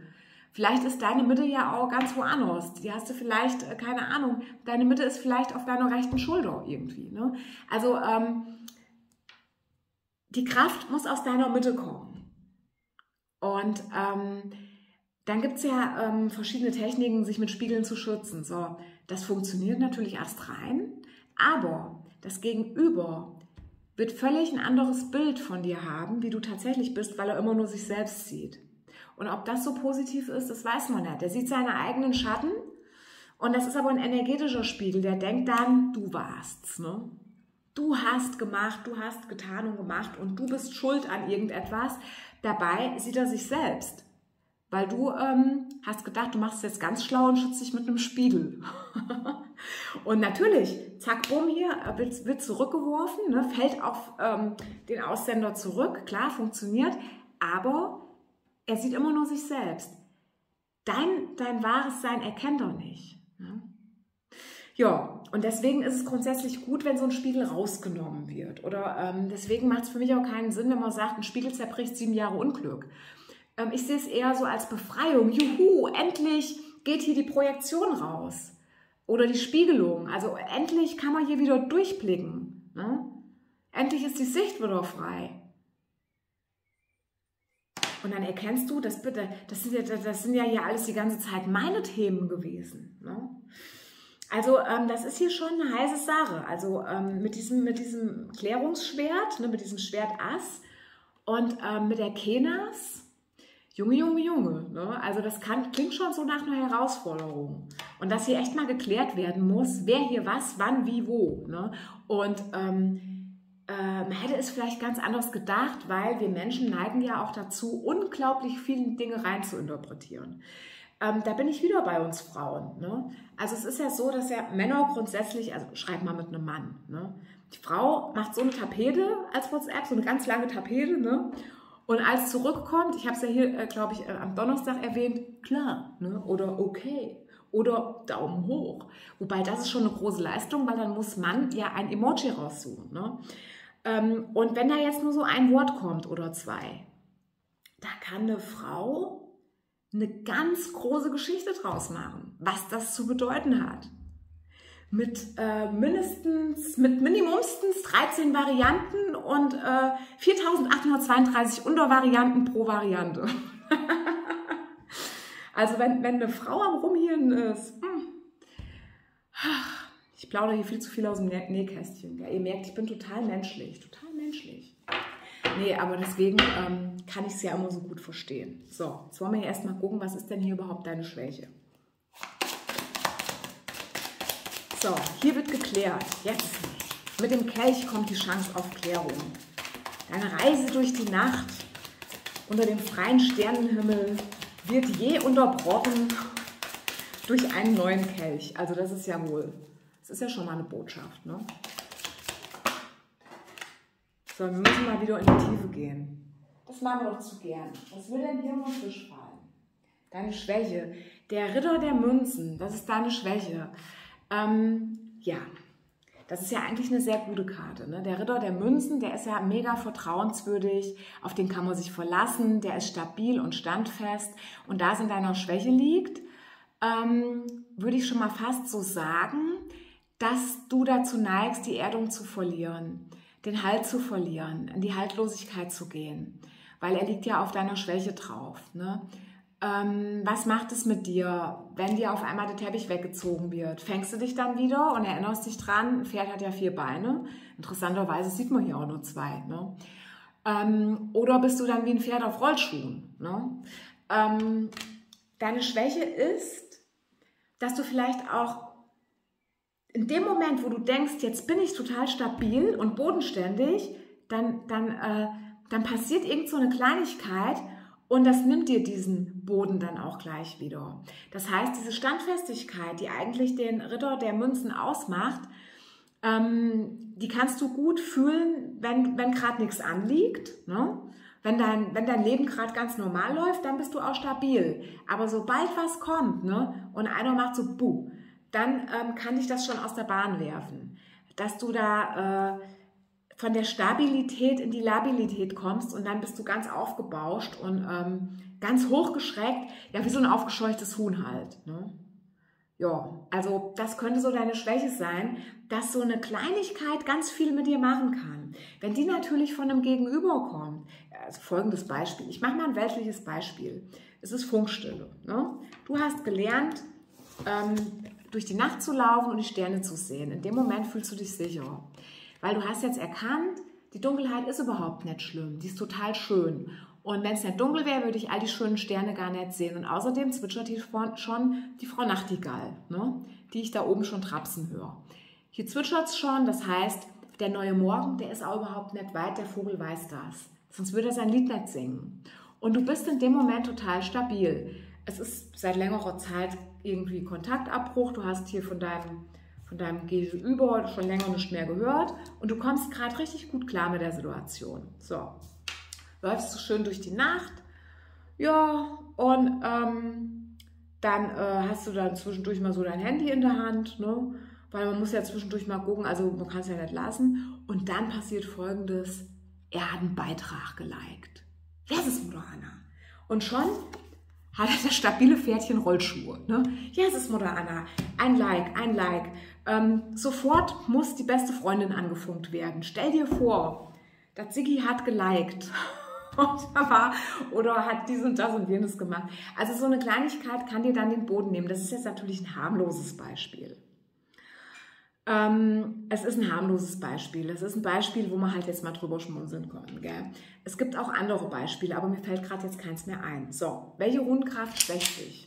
Vielleicht ist deine Mitte ja auch ganz woanders. Die hast du vielleicht, äh, keine Ahnung, deine Mitte ist vielleicht auf deiner rechten Schulter irgendwie. Ne? Also ähm, die Kraft muss aus deiner Mitte kommen. Und ähm, dann gibt es ja ähm, verschiedene Techniken, sich mit Spiegeln zu schützen. So, das funktioniert natürlich erst rein, aber das Gegenüber wird völlig ein anderes Bild von dir haben, wie du tatsächlich bist, weil er immer nur sich selbst sieht. Und ob das so positiv ist, das weiß man nicht. Der sieht seine eigenen Schatten und das ist aber ein energetischer Spiegel. Der denkt dann, du warst's. Ne? Du hast gemacht, du hast getan und gemacht und du bist schuld an irgendetwas. Dabei sieht er sich selbst. Weil du ähm, hast gedacht, du machst es jetzt ganz schlau und schützt dich mit einem Spiegel. Und natürlich, zack, bumm, hier, wird, wird zurückgeworfen, ne, fällt auf ähm, den Aussender zurück. Klar, funktioniert, aber er sieht immer nur sich selbst. Dein, dein wahres Sein erkennt er nicht. Ne? Ja, und deswegen ist es grundsätzlich gut, wenn so ein Spiegel rausgenommen wird. Oder ähm, deswegen macht es für mich auch keinen Sinn, wenn man sagt, ein Spiegel zerbricht sieben Jahre Unglück. Ähm, ich sehe es eher so als Befreiung. Juhu, endlich geht hier die Projektion raus. Oder die Spiegelung. Also endlich kann man hier wieder durchblicken. Ne? Endlich ist die Sicht wieder frei. Und dann erkennst du, das, bitte, das, sind ja, das sind ja hier alles die ganze Zeit meine Themen gewesen. Ne? Also ähm, das ist hier schon eine heiße Sache. Also ähm, mit, diesem, mit diesem Klärungsschwert, ne, mit diesem Schwert Ass und ähm, mit der Kenas, Junge, Junge, Junge. Ne? Also das kann, klingt schon so nach einer Herausforderung. Und dass hier echt mal geklärt werden muss, wer hier was, wann, wie, wo. Ne? Und ähm, äh, man hätte es vielleicht ganz anders gedacht, weil wir Menschen neigen ja auch dazu, unglaublich viele Dinge rein zu interpretieren. Ähm, da bin ich wieder bei uns Frauen. Ne? Also es ist ja so, dass ja Männer grundsätzlich, also schreib mal mit einem Mann. Ne? Die Frau macht so eine Tapete als WhatsApp, so eine ganz lange Tapete. Ne? Und als es zurückkommt, ich habe es ja hier, äh, glaube ich, äh, am Donnerstag erwähnt, klar, ne? Oder okay. Oder Daumen hoch. Wobei das ist schon eine große Leistung, weil dann muss man ja ein Emoji raussuchen. Ne? Ähm, und wenn da jetzt nur so ein Wort kommt oder zwei, da kann eine Frau eine ganz große Geschichte draus machen, was das zu bedeuten hat. Mit äh, mindestens, mit minimumstens dreizehn Varianten und äh, viertausendachthundertzweiunddreißig Untervarianten pro Variante. Also wenn, wenn eine Frau am Rumhirn ist, hm, ich plaudere hier viel zu viel aus dem Nähkästchen. Ja, ihr merkt, ich bin total menschlich, total menschlich. Nee, aber deswegen ähm, kann ich es ja immer so gut verstehen. So, jetzt wollen wir erstmal gucken, was ist denn hier überhaupt deine Schwäche? So, hier wird geklärt. Jetzt mit dem Kelch kommt die Chance auf Klärung. Deine Reise durch die Nacht unter dem freien Sternenhimmel wird je unterbrochen durch einen neuen Kelch. Also das ist ja wohl, das ist ja schon mal eine Botschaft, ne? So, wir müssen mal wieder in die Tiefe gehen. Das machen wir doch zu gern. Was will denn hier nur Fisch fallen? Deine Schwäche. Der Ritter der Münzen, das ist deine Schwäche. Ähm, ja, das ist ja eigentlich eine sehr gute Karte. Ne? Der Ritter der Münzen, der ist ja mega vertrauenswürdig, auf den kann man sich verlassen, der ist stabil und standfest. Und da es in deiner Schwäche liegt, ähm, würde ich schon mal fast so sagen, dass du dazu neigst, die Erdung zu verlieren, den Halt zu verlieren, in die Haltlosigkeit zu gehen, weil er liegt ja auf deiner Schwäche drauf. Ne? Ähm, was macht es mit dir, wenn dir auf einmal der Teppich weggezogen wird? Fängst du dich dann wieder und erinnerst dich dran, ein Pferd hat ja vier Beine. Interessanterweise sieht man hier auch nur zwei. Ne? Ähm, oder bist du dann wie ein Pferd auf Rollschuhen? Ne? Ähm, deine Schwäche ist, dass du vielleicht auch in dem Moment, wo du denkst, jetzt bin ich total stabil und bodenständig, dann, dann, äh, dann passiert irgend so eine Kleinigkeit und das nimmt dir diesen Boden dann auch gleich wieder. Das heißt, diese Standfestigkeit, die eigentlich den Ritter der Münzen ausmacht, ähm, die kannst du gut fühlen, wenn, wenn gerade nichts anliegt. Ne? Wenn dein, wenn dein Leben gerade ganz normal läuft, dann bist du auch stabil. Aber sobald was kommt, ne, und einer macht so buh, dann ähm, kann dich das schon aus der Bahn werfen. Dass du da äh, von der Stabilität in die Labilität kommst und dann bist du ganz aufgebauscht und ähm, ganz hochgeschreckt, ja, wie so ein aufgescheuchtes Huhn halt. Ne? Ja, also das könnte so deine Schwäche sein, dass so eine Kleinigkeit ganz viel mit dir machen kann. Wenn die natürlich von einem Gegenüber kommt, also folgendes Beispiel, ich mache mal ein weltliches Beispiel. Es ist Funkstille. Ne? Du hast gelernt, ähm, durch die Nacht zu laufen und die Sterne zu sehen. In dem Moment fühlst du dich sicher, weil du hast jetzt erkannt, die Dunkelheit ist überhaupt nicht schlimm, die ist total schön. Und wenn es nicht dunkel wäre, würde ich all die schönen Sterne gar nicht sehen. Und außerdem zwitschert hier schon die Frau Nachtigall, ne? Die ich da oben schon trapsen höre. Hier zwitschert es schon, das heißt, der neue Morgen, der ist auch überhaupt nicht weit, der Vogel weiß das. Sonst würde er sein Lied nicht singen. Und du bist in dem Moment total stabil. Es ist seit längerer Zeit irgendwie Kontaktabbruch. Du hast hier von deinem, von deinem Gegenüber schon länger nicht mehr gehört. Und du kommst gerade richtig gut klar mit der Situation. So. Läufst du schön durch die Nacht, ja, und ähm, dann äh, hast du dann zwischendurch mal so dein Handy in der Hand, ne? Weil man muss ja zwischendurch mal gucken, also man kann es ja nicht lassen. Und dann passiert Folgendes, er hat einen Beitrag geliked. Wer ist es, Mutter Anna? Und schon hat er das stabile Pferdchen Rollschuhe. Ne? Ja, es ist Mutter Anna. Ein Like, ein Like. Ähm, sofort muss die beste Freundin angefunkt werden. Stell dir vor, das Siggi hat geliked. War, oder hat dies und das und jenes gemacht. Also so eine Kleinigkeit kann dir dann den Boden nehmen. Das ist jetzt natürlich ein harmloses Beispiel. Ähm, es ist ein harmloses Beispiel. Es ist ein Beispiel, wo man halt jetzt mal drüber schmunzeln kann. Gell? Es gibt auch andere Beispiele, aber mir fällt gerade jetzt keins mehr ein. So, welche Rundenkraft schwächt dich?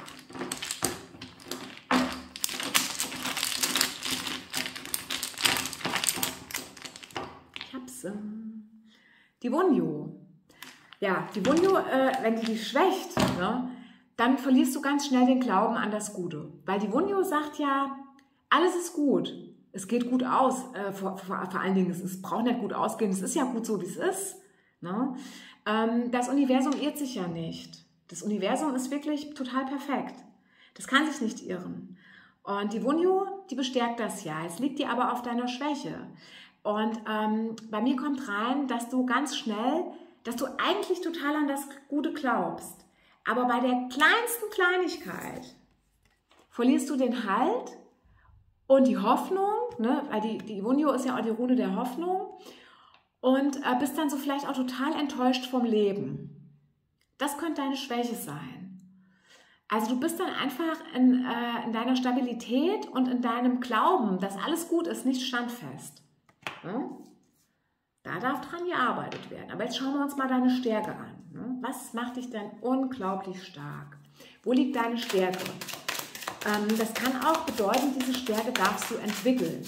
Ich hab's. Äh, die Wunjo. Ja, die Wunjo, äh, wenn die dich schwächt, ne, dann verlierst du ganz schnell den Glauben an das Gute. Weil die Wunjo sagt ja, alles ist gut, es geht gut aus, äh, vor, vor, vor allen Dingen, es, es braucht nicht gut ausgehen, es ist ja gut so, wie es ist. Ne? Ähm, das Universum irrt sich ja nicht. Das Universum ist wirklich total perfekt. Das kann sich nicht irren. Und die Wunjo, die bestärkt das ja. Es liegt dir aber auf deiner Schwäche. Und ähm, bei mir kommt rein, dass du ganz schnell, dass du eigentlich total an das Gute glaubst. Aber bei der kleinsten Kleinigkeit verlierst du den Halt und die Hoffnung, ne? Weil die, die Wunjo ist ja auch die Rune der Hoffnung, und äh, bist dann so vielleicht auch total enttäuscht vom Leben. Das könnte deine Schwäche sein. Also du bist dann einfach in, äh, in deiner Stabilität und in deinem Glauben, dass alles gut ist, nicht standfest. Ja? Da darf dran gearbeitet werden. Aber jetzt schauen wir uns mal deine Stärke an. Ne? Was macht dich denn unglaublich stark? Wo liegt deine Stärke? Ähm, das kann auch bedeuten, diese Stärke darfst du entwickeln.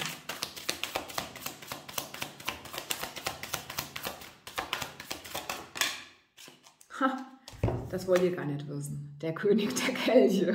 Ha, das wollt ihr gar nicht wissen. Der König der Kelche.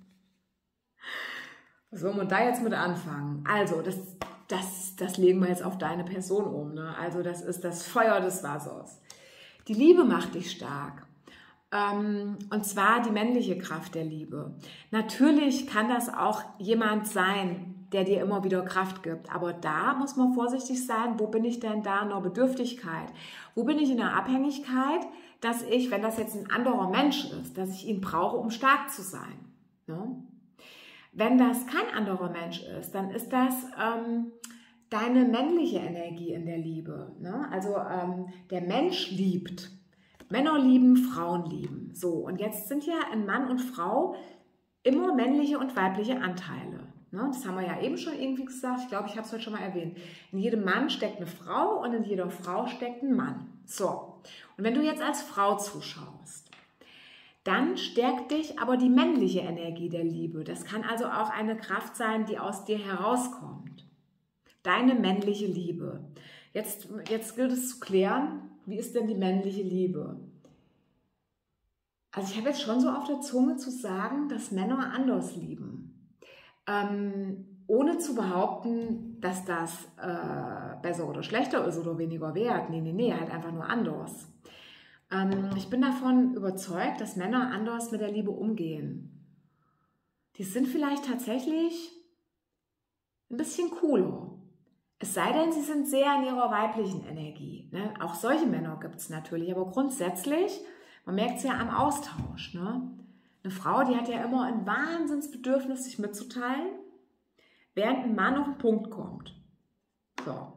Was wollen wir da jetzt mit anfangen? Also, das, das, das legen wir jetzt auf deine Person um. Ne? Also, das ist das Feuer des Wassers. Die Liebe macht dich stark. Ähm, und zwar die männliche Kraft der Liebe. Natürlich kann das auch jemand sein, der dir immer wieder Kraft gibt. Aber da muss man vorsichtig sein, wo bin ich denn da in der Bedürftigkeit? Wo bin ich in der Abhängigkeit, dass ich, wenn das jetzt ein anderer Mensch ist, dass ich ihn brauche, um stark zu sein? Ne? Wenn das kein anderer Mensch ist, dann ist das ähm, deine männliche Energie in der Liebe. Ne? Also ähm, der Mensch liebt. Männer lieben, Frauen lieben. So, und jetzt sind ja in Mann und Frau immer männliche und weibliche Anteile. Ne? Das haben wir ja eben schon irgendwie gesagt. Ich glaube, ich habe es heute schon mal erwähnt. In jedem Mann steckt eine Frau und in jeder Frau steckt ein Mann. So, und wenn du jetzt als Frau zuschaust, dann stärkt dich aber die männliche Energie der Liebe. Das kann also auch eine Kraft sein, die aus dir herauskommt. Deine männliche Liebe. Jetzt, jetzt gilt es zu klären, wie ist denn die männliche Liebe? Also ich habe jetzt schon so auf der Zunge zu sagen, dass Männer anders lieben. Ähm, ohne zu behaupten, dass das äh, besser oder schlechter ist oder weniger wert. Nee, nee, nee, halt einfach nur anders. Ähm, ich bin davon überzeugt, dass Männer anders mit der Liebe umgehen. Die sind vielleicht tatsächlich ein bisschen cooler. Es sei denn, sie sind sehr in ihrer weiblichen Energie. Ne? Auch solche Männer gibt es natürlich, aber grundsätzlich, man merkt es ja am Austausch. Ne? Eine Frau, die hat ja immer ein Wahnsinnsbedürfnis, sich mitzuteilen, während ein Mann auf den Punkt kommt. So.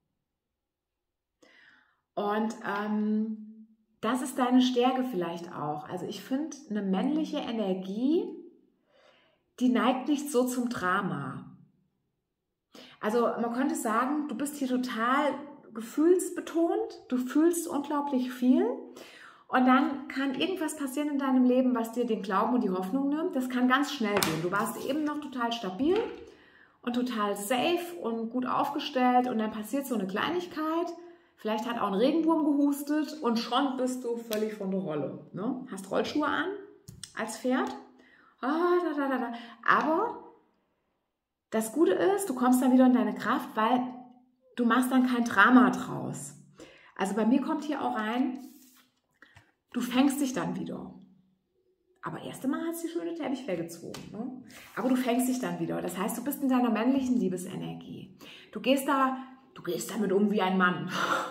Und ähm, das ist deine Stärke vielleicht auch. Also ich finde, eine männliche Energie, die neigt nicht so zum Drama. Also man könnte sagen, du bist hier total gefühlsbetont, du fühlst unglaublich viel und dann kann irgendwas passieren in deinem Leben, was dir den Glauben und die Hoffnung nimmt. Das kann ganz schnell gehen. Du warst eben noch total stabil und total safe und gut aufgestellt und dann passiert so eine Kleinigkeit. Vielleicht hat auch ein Regenwurm gehustet und schon bist du völlig von der Rolle. Ne? Hast Rollschuhe an als Pferd. Ah, da, da, da, da. Aber das Gute ist, du kommst dann wieder in deine Kraft, weil du machst dann kein Drama draus. Also bei mir kommt hier auch rein, du fängst dich dann wieder. Aber erst einmal hast du die schöne Teppich weggezogen. Ne? Aber du fängst dich dann wieder. Das heißt, du bist in deiner männlichen Liebesenergie. Du gehst da, du gehst damit um wie ein Mann.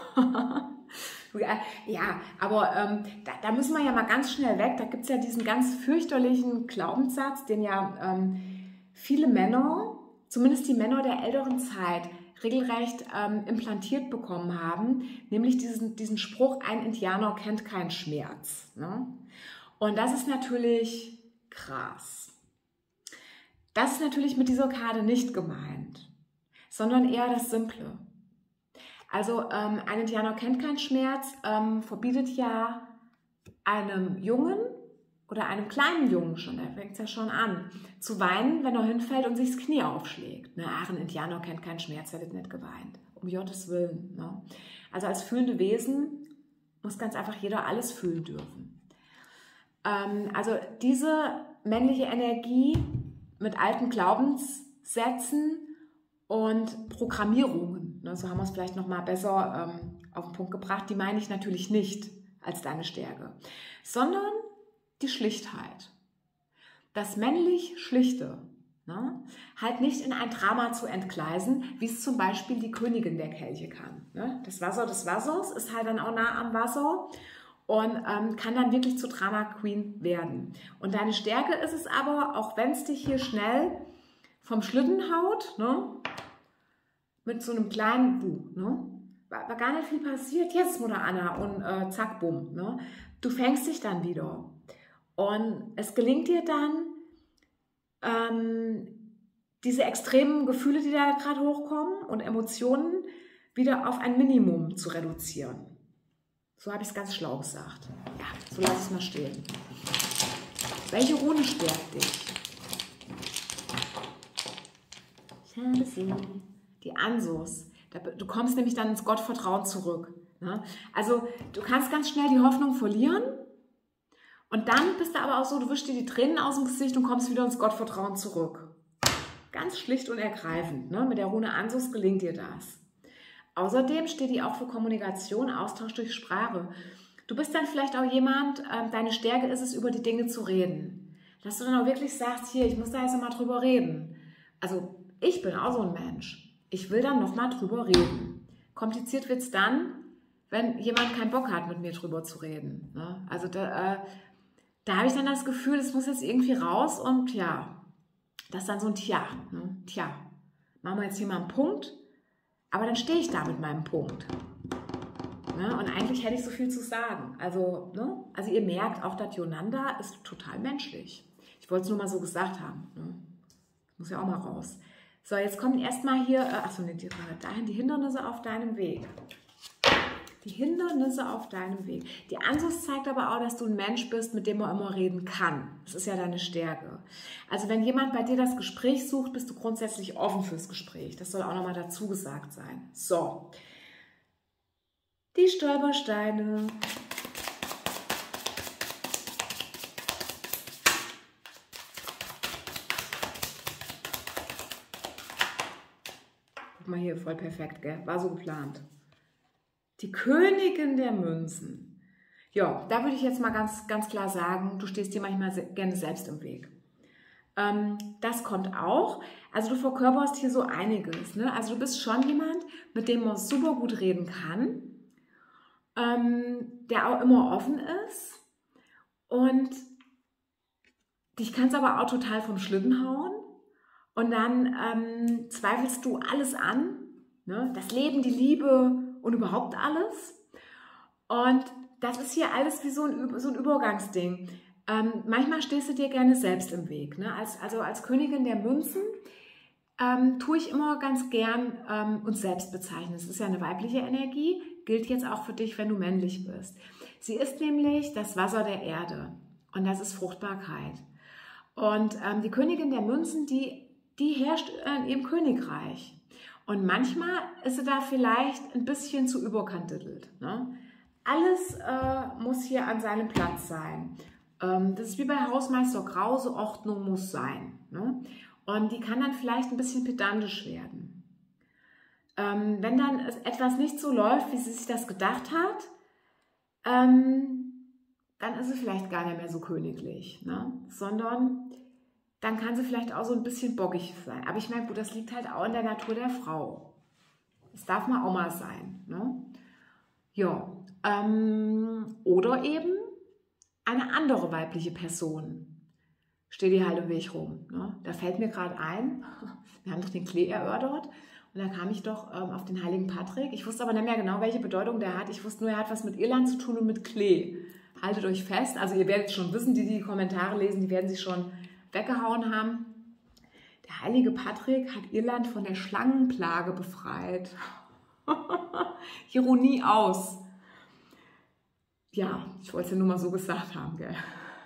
Ja, aber ähm, da, da müssen wir ja mal ganz schnell weg. Da gibt es ja diesen ganz fürchterlichen Glaubenssatz, den ja ähm, viele Männer, zumindest die Männer der älteren Zeit, regelrecht ähm, implantiert bekommen haben, nämlich diesen, diesen Spruch, ein Indianer kennt keinen Schmerz. Ne? Und das ist natürlich krass. Das ist natürlich mit dieser Karte nicht gemeint, sondern eher das Simple. Also ähm, ein Indianer kennt keinen Schmerz, ähm, verbietet ja einem Jungen oder einem kleinen Jungen schon, da fängt es ja schon an, zu weinen, wenn er hinfällt und sich das Knie aufschlägt. Ne? Ach, ein Indianer kennt keinen Schmerz, er wird nicht geweint. Um Gottes Willen. Ne? Also als fühlende Wesen muss ganz einfach jeder alles fühlen dürfen. Ähm, also diese männliche Energie mit alten Glaubenssätzen und Programmierungen, ne, so haben wir es vielleicht noch mal besser ähm, auf den Punkt gebracht, die meine ich natürlich nicht als deine Stärke, sondern die Schlichtheit. Das männlich Schlichte, ne, halt nicht in ein Drama zu entgleisen, wie es zum Beispiel die Königin der Kelche kann. Ne? Das Wasser des Wassers ist halt dann auch nah am Wasser und ähm, kann dann wirklich zur Drama Queen werden. Und deine Stärke ist es aber, auch wenn es dich hier schnell vom Schlitten haut, ne, mit so einem kleinen Bu, ne, war, war gar nicht viel passiert, jetzt Mutter Anna und äh, zack, bumm, ne, du fängst dich dann wieder. Und es gelingt dir dann, ähm, diese extremen Gefühle, die da gerade hochkommen und Emotionen, wieder auf ein Minimum zu reduzieren. So habe ich es ganz schlau gesagt. Ja, so lasse ich es mal stehen. Welche Rune stärkt dich? Ich habe sie. Die Ansos. Du kommst nämlich dann ins Gottvertrauen zurück. Ne? Also du kannst ganz schnell die Hoffnung verlieren und dann bist du aber auch so, du wischst dir die Tränen aus dem Gesicht und kommst wieder ins Gottvertrauen zurück. Ganz schlicht und ergreifend. Ne? Mit der Rune Ansos gelingt dir das. Außerdem steht die auch für Kommunikation, Austausch durch Sprache. Du bist dann vielleicht auch jemand, äh, deine Stärke ist es, über die Dinge zu reden. Dass du dann auch wirklich sagst, hier, ich muss da jetzt mal drüber reden. Also ich bin auch so ein Mensch. Ich will dann nochmal drüber reden. Kompliziert wird es dann, wenn jemand keinen Bock hat, mit mir drüber zu reden. Ne? Also da, äh, da habe ich dann das Gefühl, es muss jetzt irgendwie raus und ja, das ist dann so ein Tja. Ne? Tja, machen wir jetzt hier mal einen Punkt, aber dann stehe ich da mit meinem Punkt. Ne? Und eigentlich hätte ich so viel zu sagen. Also, ne? Also ihr merkt, auch das Yonanda ist total menschlich. Ich wollte es nur mal so gesagt haben. Ne? Muss ja auch mal raus. So, jetzt kommen erstmal hier, äh, achso, ne, die, dahin, die Hindernisse auf deinem Weg. Die Hindernisse auf deinem Weg. Die Ansicht zeigt aber auch, dass du ein Mensch bist, mit dem man immer reden kann. Das ist ja deine Stärke. Also wenn jemand bei dir das Gespräch sucht, bist du grundsätzlich offen fürs Gespräch. Das soll auch nochmal dazu gesagt sein. So. Die Stolpersteine. Guck mal hier, voll perfekt, gell? War so geplant. Die Königin der Münzen. Ja, da würde ich jetzt mal ganz, ganz klar sagen, du stehst dir manchmal gerne selbst im Weg. Ähm, das kommt auch. Also du verkörperst hier so einiges. Ne? Also du bist schon jemand, mit dem man super gut reden kann, ähm, der auch immer offen ist und dich kannst aber auch total vom Schlitten hauen und dann ähm, zweifelst du alles an, ne? Das Leben, die Liebe und überhaupt alles. Und das ist hier alles wie so ein, so ein Übergangsding. Ähm, manchmal stehst du dir gerne selbst im Weg. Ne? Als, also als Königin der Münzen ähm, tue ich immer ganz gern ähm, uns selbst bezeichnen. Das ist ja eine weibliche Energie, gilt jetzt auch für dich, wenn du männlich bist. Sie ist nämlich das Wasser der Erde und das ist Fruchtbarkeit. Und ähm, die Königin der Münzen, die, die herrscht in ihrem Königreich. Und manchmal ist sie da vielleicht ein bisschen zu überkandidelt. Ne? Alles äh, muss hier an seinem Platz sein. Ähm, das ist wie bei Hausmeister Krause, Ordnung muss sein. Ne? Und die kann dann vielleicht ein bisschen pedantisch werden. Ähm, wenn dann etwas nicht so läuft, wie sie sich das gedacht hat, ähm, dann ist sie vielleicht gar nicht mehr so königlich, ne? Sondern dann kann sie vielleicht auch so ein bisschen bockig sein. Aber ich meine, gut, das liegt halt auch in der Natur der Frau. Das darf man auch mal sein. Ne? Ja, ähm, oder eben eine andere weibliche Person steht dir halt im Weg rum. Ne? Da fällt mir gerade ein, wir haben doch den Klee erörtert und da kam ich doch ähm, auf den heiligen Patrick. Ich wusste aber nicht mehr genau, welche Bedeutung der hat. Ich wusste nur, er hat was mit Irland zu tun und mit Klee. Haltet euch fest, also ihr werdet schon wissen, die die Kommentare lesen, die werden sich schon weggehauen haben. Der heilige Patrick hat Irland von der Schlangenplage befreit. Ironie aus. Ja, ich wollte es ja nur mal so gesagt haben, gell?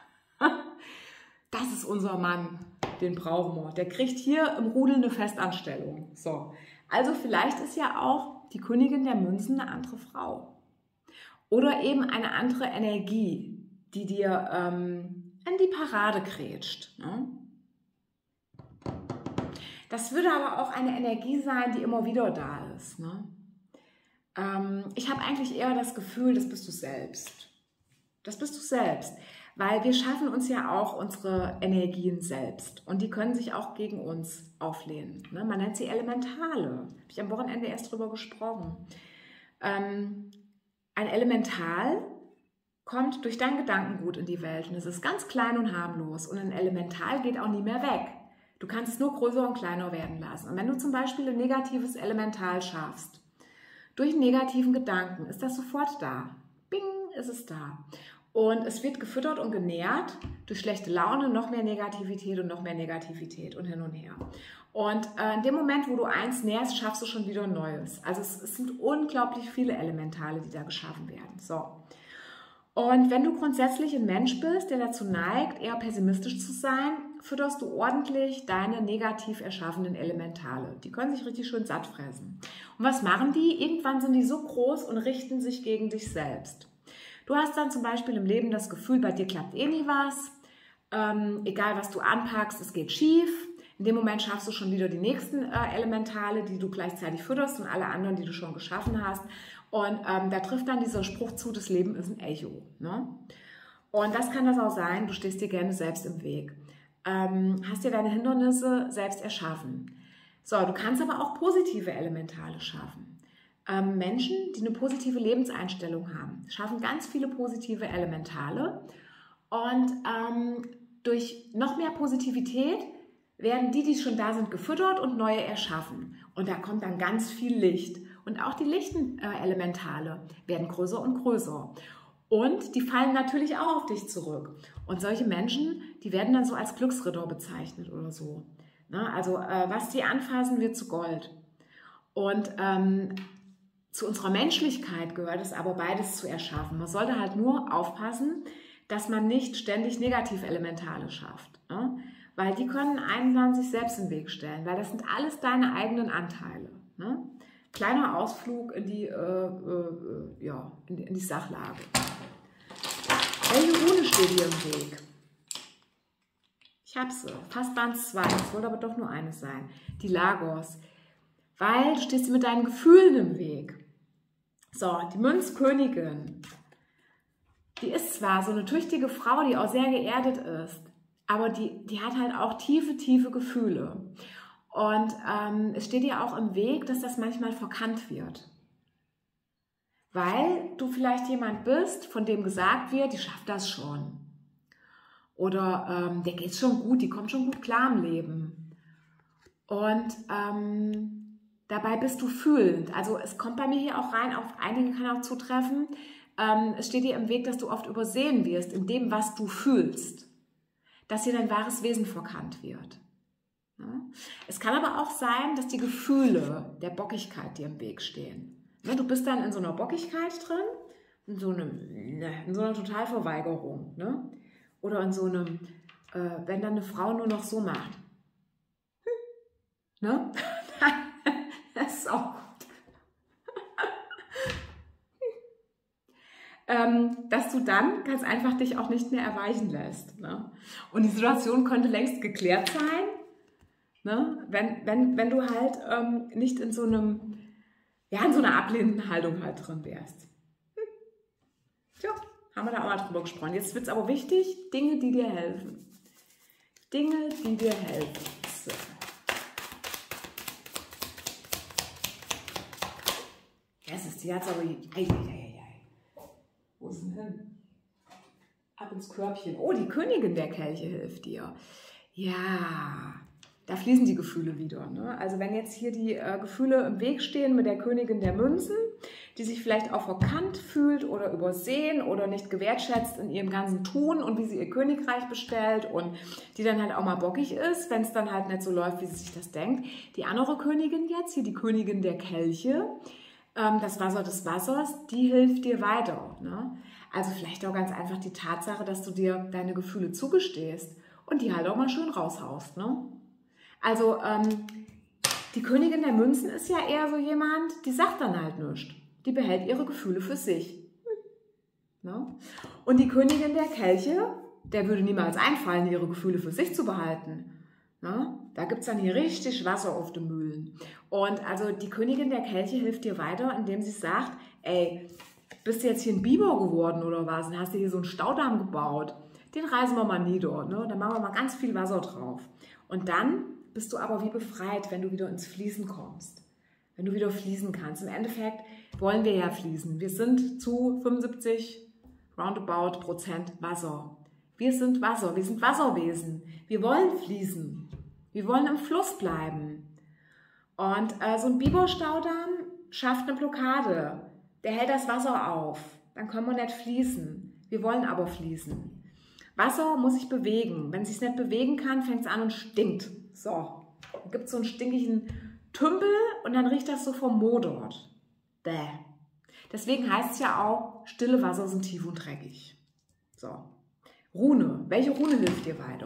Das ist unser Mann, den brauchen wir. Der kriegt hier im Rudel eine Festanstellung. So. Also vielleicht ist ja auch die Königin der Münzen eine andere Frau. Oder eben eine andere Energie, die dir ähm, in die Parade grätscht. Ne? Das würde aber auch eine Energie sein, die immer wieder da ist. Ne? Ähm, ich habe eigentlich eher das Gefühl, das bist du selbst. Das bist du selbst. Weil wir schaffen uns ja auch unsere Energien selbst. Und die können sich auch gegen uns auflehnen. Ne? Man nennt sie Elementale. Habe ich am Wochenende erst drüber gesprochen. Ähm, ein Elemental kommt durch dein Gedankengut in die Welt und es ist ganz klein und harmlos und ein Elemental geht auch nie mehr weg. Du kannst es nur größer und kleiner werden lassen. Und wenn du zum Beispiel ein negatives Elemental schaffst, durch einen negativen Gedanken, ist das sofort da. Bing, ist es da. Und es wird gefüttert und genährt durch schlechte Laune, noch mehr Negativität und noch mehr Negativität und hin und her. Und äh, in dem Moment, wo du eins nährst, schaffst du schon wieder ein neues. Also es, es sind unglaublich viele Elementale, die da geschaffen werden. So. Und wenn du grundsätzlich ein Mensch bist, der dazu neigt, eher pessimistisch zu sein, fütterst du ordentlich deine negativ erschaffenen Elementale. Die können sich richtig schön satt fressen. Und was machen die? Irgendwann sind die so groß und richten sich gegen dich selbst. Du hast dann zum Beispiel im Leben das Gefühl, bei dir klappt eh nie was. Ähm, egal, was du anpackst, es geht schief. In dem Moment schaffst du schon wieder die nächsten äh, Elementale, die du gleichzeitig fütterst und alle anderen, die du schon geschaffen hast. Und ähm, da trifft dann dieser Spruch zu, das Leben ist ein Echo. Ne? Und das kann das auch sein, du stehst dir gerne selbst im Weg. Ähm, hast dir deine Hindernisse selbst erschaffen. So, du kannst aber auch positive Elementale schaffen. Ähm, Menschen, die eine positive Lebenseinstellung haben, schaffen ganz viele positive Elementale. Und ähm, durch noch mehr Positivität werden die, die schon da sind, gefüttert und neue erschaffen. Und da kommt dann ganz viel Licht. Und auch die lichten äh, Elementale werden größer und größer. Und die fallen natürlich auch auf dich zurück. Und solche Menschen, die werden dann so als Glücksritter bezeichnet oder so. Ne? Also äh, was die anfassen, wird zu Gold. Und ähm, zu unserer Menschlichkeit gehört es aber, beides zu erschaffen. Man sollte halt nur aufpassen, dass man nicht ständig Negativelementale schafft. Ne? Weil die können einem dann sich selbst im Weg stellen, weil das sind alles deine eigenen Anteile. Ne? Kleiner Ausflug in die, äh, äh, ja, in die, in die Sachlage. Welche Rune steht dir im Weg? Ich habe sie. Fast waren es zwei. Es sollte aber doch nur eine sein. Die Lagos. Weil du stehst dir mit deinen Gefühlen im Weg. So, die Münzkönigin. Die ist zwar so eine tüchtige Frau, die auch sehr geerdet ist. aber die, die hat halt auch tiefe, tiefe Gefühle. Und ähm, es steht ihr auch im Weg, dass das manchmal verkannt wird. Weil du vielleicht jemand bist, von dem gesagt wird, die schafft das schon. Oder ähm, der geht schon gut, die kommt schon gut klar im Leben. Und ähm, dabei bist du fühlend. Also es kommt bei mir hier auch rein, auf einige kann auch zutreffen. Ähm, es steht dir im Weg, dass du oft übersehen wirst in dem, was du fühlst. Dass dir dein wahres Wesen verkannt wird. Ja? Es kann aber auch sein, dass die Gefühle der Bockigkeit dir im Weg stehen. Ja, du bist dann in so einer Bockigkeit drin, in so, einem, in so einer Totalverweigerung. Ne? Oder in so einem, äh, wenn dann eine Frau nur noch so macht. Hm. Ne? Das ist auch gut. ähm, dass du dann ganz einfach dich auch nicht mehr erweichen lässt. Ne? Und die Situation könnte längst geklärt sein, ne? wenn, wenn, wenn du halt ähm, nicht in so einem, ja, in so einer ablehnenden Haltung halt drin wärst. Hm. Tja, haben wir da auch mal drüber gesprochen. Jetzt wird es aber wichtig, Dinge, die dir helfen. Dinge, die dir helfen. So. Das ist die jetzt aber... Ei, ei, ei, ei. Wo ist denn hin? Ab ins Körbchen. Oh, die Königin der Kelche hilft dir. Ja, da fließen die Gefühle wieder. Ne? Also wenn jetzt hier die äh, Gefühle im Weg stehen mit der Königin der Münzen, die sich vielleicht auch verkannt fühlt oder übersehen oder nicht gewertschätzt in ihrem ganzen Tun und wie sie ihr Königreich bestellt und die dann halt auch mal bockig ist, wenn es dann halt nicht so läuft, wie sie sich das denkt. Die andere Königin jetzt, hier die Königin der Kelche, ähm, das Wasser des Wassers, die hilft dir weiter. Ne? Also vielleicht auch ganz einfach die Tatsache, dass du dir deine Gefühle zugestehst und die halt auch mal schön raushaust. Ne? Also ähm, die Königin der Münzen ist ja eher so jemand, die sagt dann halt nichts. Die behält ihre Gefühle für sich. Hm. Ne? Und die Königin der Kelche, der würde niemals einfallen, ihre Gefühle für sich zu behalten. Ne? Da gibt es dann hier richtig Wasser auf den Mühlen. Und also die Königin der Kelche hilft dir weiter, indem sie sagt, ey, bist du jetzt hier ein Biber geworden oder was? Und hast du hier so einen Staudamm gebaut? Den reißen wir mal nieder. Ne? Dann machen wir mal ganz viel Wasser drauf. Und dann bist du aber wie befreit, wenn du wieder ins Fließen kommst. Wenn du wieder fließen kannst. Im Endeffekt wollen wir ja fließen. Wir sind zu fünfundsiebzig roundabout Prozent Wasser. Wir sind Wasser, wir sind Wasserwesen. Wir wollen fließen. Wir wollen im Fluss bleiben. Und äh, so ein Biberstaudamm schafft eine Blockade. Der hält das Wasser auf. Dann können wir nicht fließen. Wir wollen aber fließen. Wasser muss sich bewegen. Wenn es sich nicht bewegen kann, fängt es an und stinkt. So, dann gibt es so einen stinkigen Tümpel und dann riecht das so vermodert. Bäh. Deswegen heißt es ja auch, stille Wasser sind tief und dreckig. So. Rune. Welche Rune hilft dir weiter?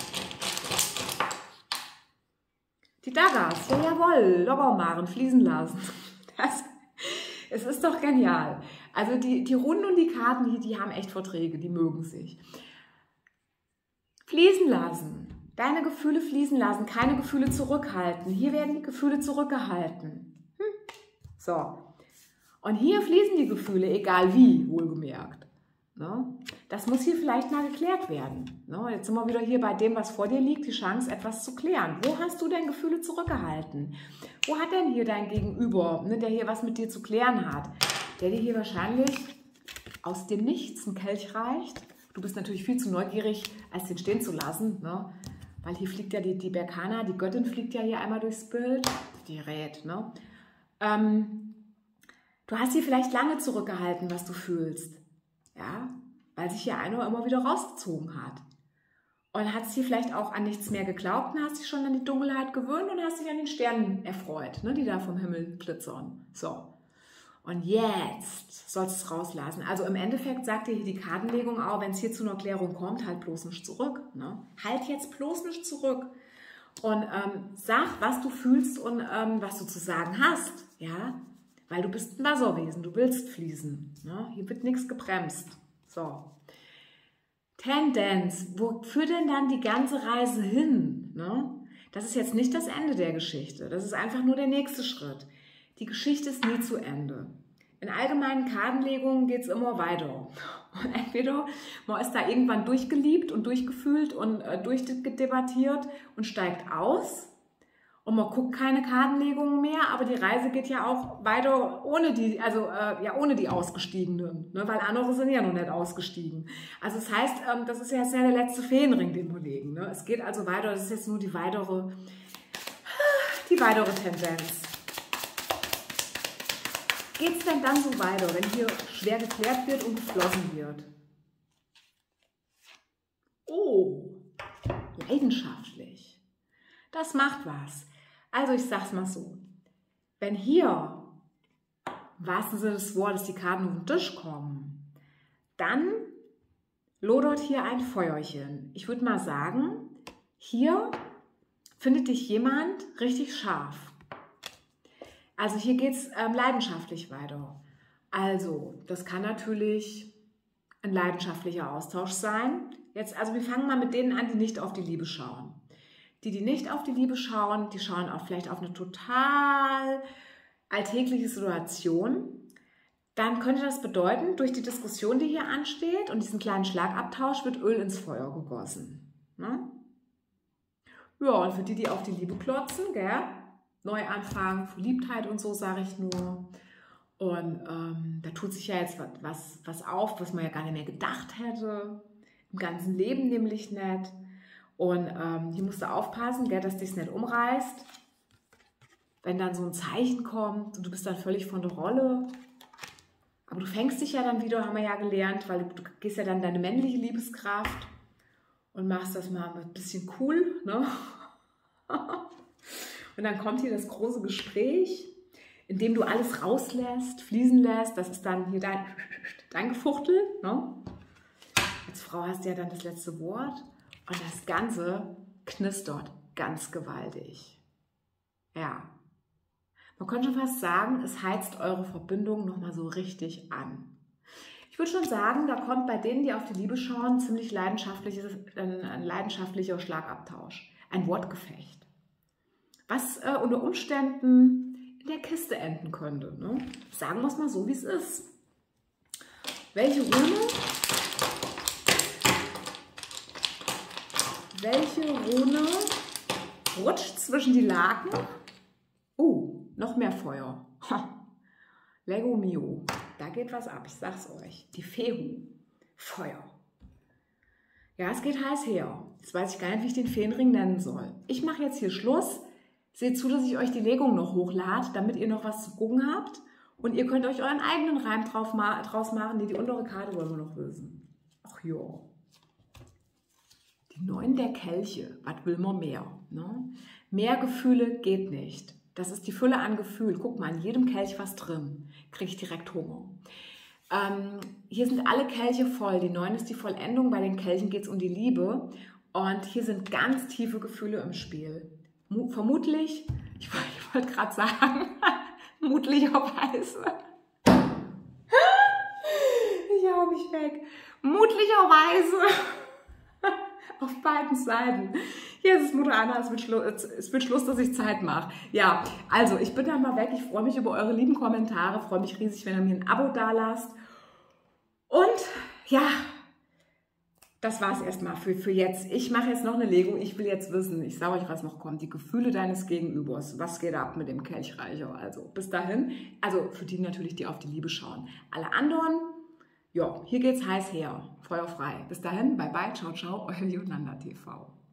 Die Daggers. Ja, jawohl. Loggermaren, fließen lassen. Das, es ist doch genial. Also die, die Runen und die Karten, die, die haben echt Verträge, die mögen sich. Fließen lassen. Deine Gefühle fließen lassen, keine Gefühle zurückhalten. Hier werden die Gefühle zurückgehalten. Hm. So. Und hier fließen die Gefühle, egal wie, wohlgemerkt. Ne? Das muss hier vielleicht mal geklärt werden. Ne? Jetzt sind wir wieder hier bei dem, was vor dir liegt, die Chance, etwas zu klären. Wo hast du denn Gefühle zurückgehalten? Wo hat denn hier dein Gegenüber, ne, der hier was mit dir zu klären hat? Der dir hier wahrscheinlich aus dem Nichts einen Kelch reicht. Du bist natürlich viel zu neugierig, als den stehen zu lassen, ne? Weil hier fliegt ja die, die Berkana, die Göttin fliegt ja hier einmal durchs Bild. Die rät, ne? Ähm, du hast hier vielleicht lange zurückgehalten, was du fühlst. Ja? Weil sich hier einer immer wieder rausgezogen hat. Und hast hier vielleicht auch an nichts mehr geglaubt und hast dich schon an die Dunkelheit gewöhnt und hast dich an den Sternen erfreut, ne? Die da vom Himmel glitzern. So. Und jetzt sollst du es rauslassen. Also im Endeffekt sagt dir hier die Kartenlegung auch, wenn es hier zu einer Klärung kommt, halt bloß nicht zurück. Ne? Halt jetzt bloß nicht zurück. Und ähm, sag, was du fühlst und ähm, was du zu sagen hast. Ja? Weil du bist ein Wasserwesen, du willst fließen. Ne? Hier wird nichts gebremst. So. Tendenz, wo führt denn dann die ganze Reise hin? Ne? Das ist jetzt nicht das Ende der Geschichte. Das ist einfach nur der nächste Schritt. Die Geschichte ist nie zu Ende. In allgemeinen Kartenlegungen geht es immer weiter. Und entweder man ist da irgendwann durchgeliebt und durchgefühlt und äh, durchdebattiert und steigt aus und man guckt keine Kartenlegungen mehr, aber die Reise geht ja auch weiter ohne die, also äh, ja ohne die Ausgestiegenen, ne? Weil andere sind ja noch nicht ausgestiegen. Also das heißt, ähm, das ist ja jetzt ja der letzte Feenring, den wir legen. Ne? Es geht also weiter, das ist jetzt nur die weitere, die weitere Tendenz. Geht es denn dann so weiter, wenn hier schwer geklärt wird und geflossen wird? Oh, leidenschaftlich. Das macht was. Also ich sag's mal so, wenn hier, im wahrsten Sinne des Wortes, die Karten auf den Tisch kommen, dann lodert hier ein Feuerchen. Ich würde mal sagen, hier findet dich jemand richtig scharf. Also hier geht es ähm, leidenschaftlich weiter. Also das kann natürlich ein leidenschaftlicher Austausch sein. Jetzt, also wir fangen mal mit denen an, die nicht auf die Liebe schauen. Die, die nicht auf die Liebe schauen, die schauen auch vielleicht auf eine total alltägliche Situation. Dann könnte das bedeuten, durch die Diskussion, die hier ansteht und diesen kleinen Schlagabtausch wird Öl ins Feuer gegossen. Ne? Ja, und für die, die auf die Liebe klotzen, gell? Neuanfang, Verliebtheit und so, sage ich nur. Und ähm, da tut sich ja jetzt was, was auf, was man ja gar nicht mehr gedacht hätte. Im ganzen Leben nämlich nicht. Und ähm, hier musst du aufpassen, gell, dass dich es nicht umreißt. Wenn dann so ein Zeichen kommt und du bist dann völlig von der Rolle. Aber du fängst dich ja dann wieder, haben wir ja gelernt, weil du, du gehst ja dann deine männliche Liebeskraft und machst das mal ein bisschen cool, ne? Und dann kommt hier das große Gespräch, in dem du alles rauslässt, fließen lässt. Das ist dann hier dein, dein Gefuchtel. Ne? Als Frau hast du ja dann das letzte Wort. Und das Ganze knistert ganz gewaltig. Ja. Man könnte schon fast sagen, es heizt eure Verbindung nochmal so richtig an. Ich würde schon sagen, da kommt bei denen, die auf die Liebe schauen, ziemlich leidenschaftliches, ein, ein leidenschaftlicher Schlagabtausch. Ein Wortgefecht. Was äh, unter Umständen in der Kiste enden könnte. Ne? Sagen wir es mal so, wie es ist. Welche Rune, welche Rune rutscht zwischen die Laken? Oh, noch mehr Feuer. Ha. Lego Mio, da geht was ab, ich sag's euch. Die Fehu, Feuer. Ja, es geht heiß her. Jetzt weiß ich gar nicht, wie ich den Feenring nennen soll. Ich mache jetzt hier Schluss. Seht zu, dass ich euch die Legung noch hochlade, damit ihr noch was zu gucken habt. Und ihr könnt euch euren eigenen Reim drauf ma draus machen. Nee, die untere Karte wollen wir noch lösen. Ach ja. Die Neun der Kelche. Was will man mehr? Ne? Mehr Gefühle geht nicht. Das ist die Fülle an Gefühl. Guck mal, in jedem Kelch was drin. Kriege ich direkt Hunger. Ähm, hier sind alle Kelche voll. Die Neun ist die Vollendung. Bei den Kelchen geht es um die Liebe. Und hier sind ganz tiefe Gefühle im Spiel. Vermutlich, ich wollte gerade sagen, mutlicherweise, ich hau mich weg, mutlicherweise auf beiden Seiten. Hier ist es Mutter Anna, es wird, Schluss, es wird Schluss, dass ich Zeit mache. Ja, also ich bin dann mal weg, ich freue mich über eure lieben Kommentare, freue mich riesig, wenn ihr mir ein Abo dalasst. Und ja, das war es erstmal für, für jetzt. Ich mache jetzt noch eine Legung. Ich will jetzt wissen, ich sage euch, was noch kommt. Die Gefühle deines Gegenübers. Was geht ab mit dem Kelchreicher? Also bis dahin. Also für die natürlich, die auf die Liebe schauen. Alle anderen, ja, hier geht's heiß her. Feuerfrei. Bis dahin, bye bye, ciao, ciao, euer Yolanda T V.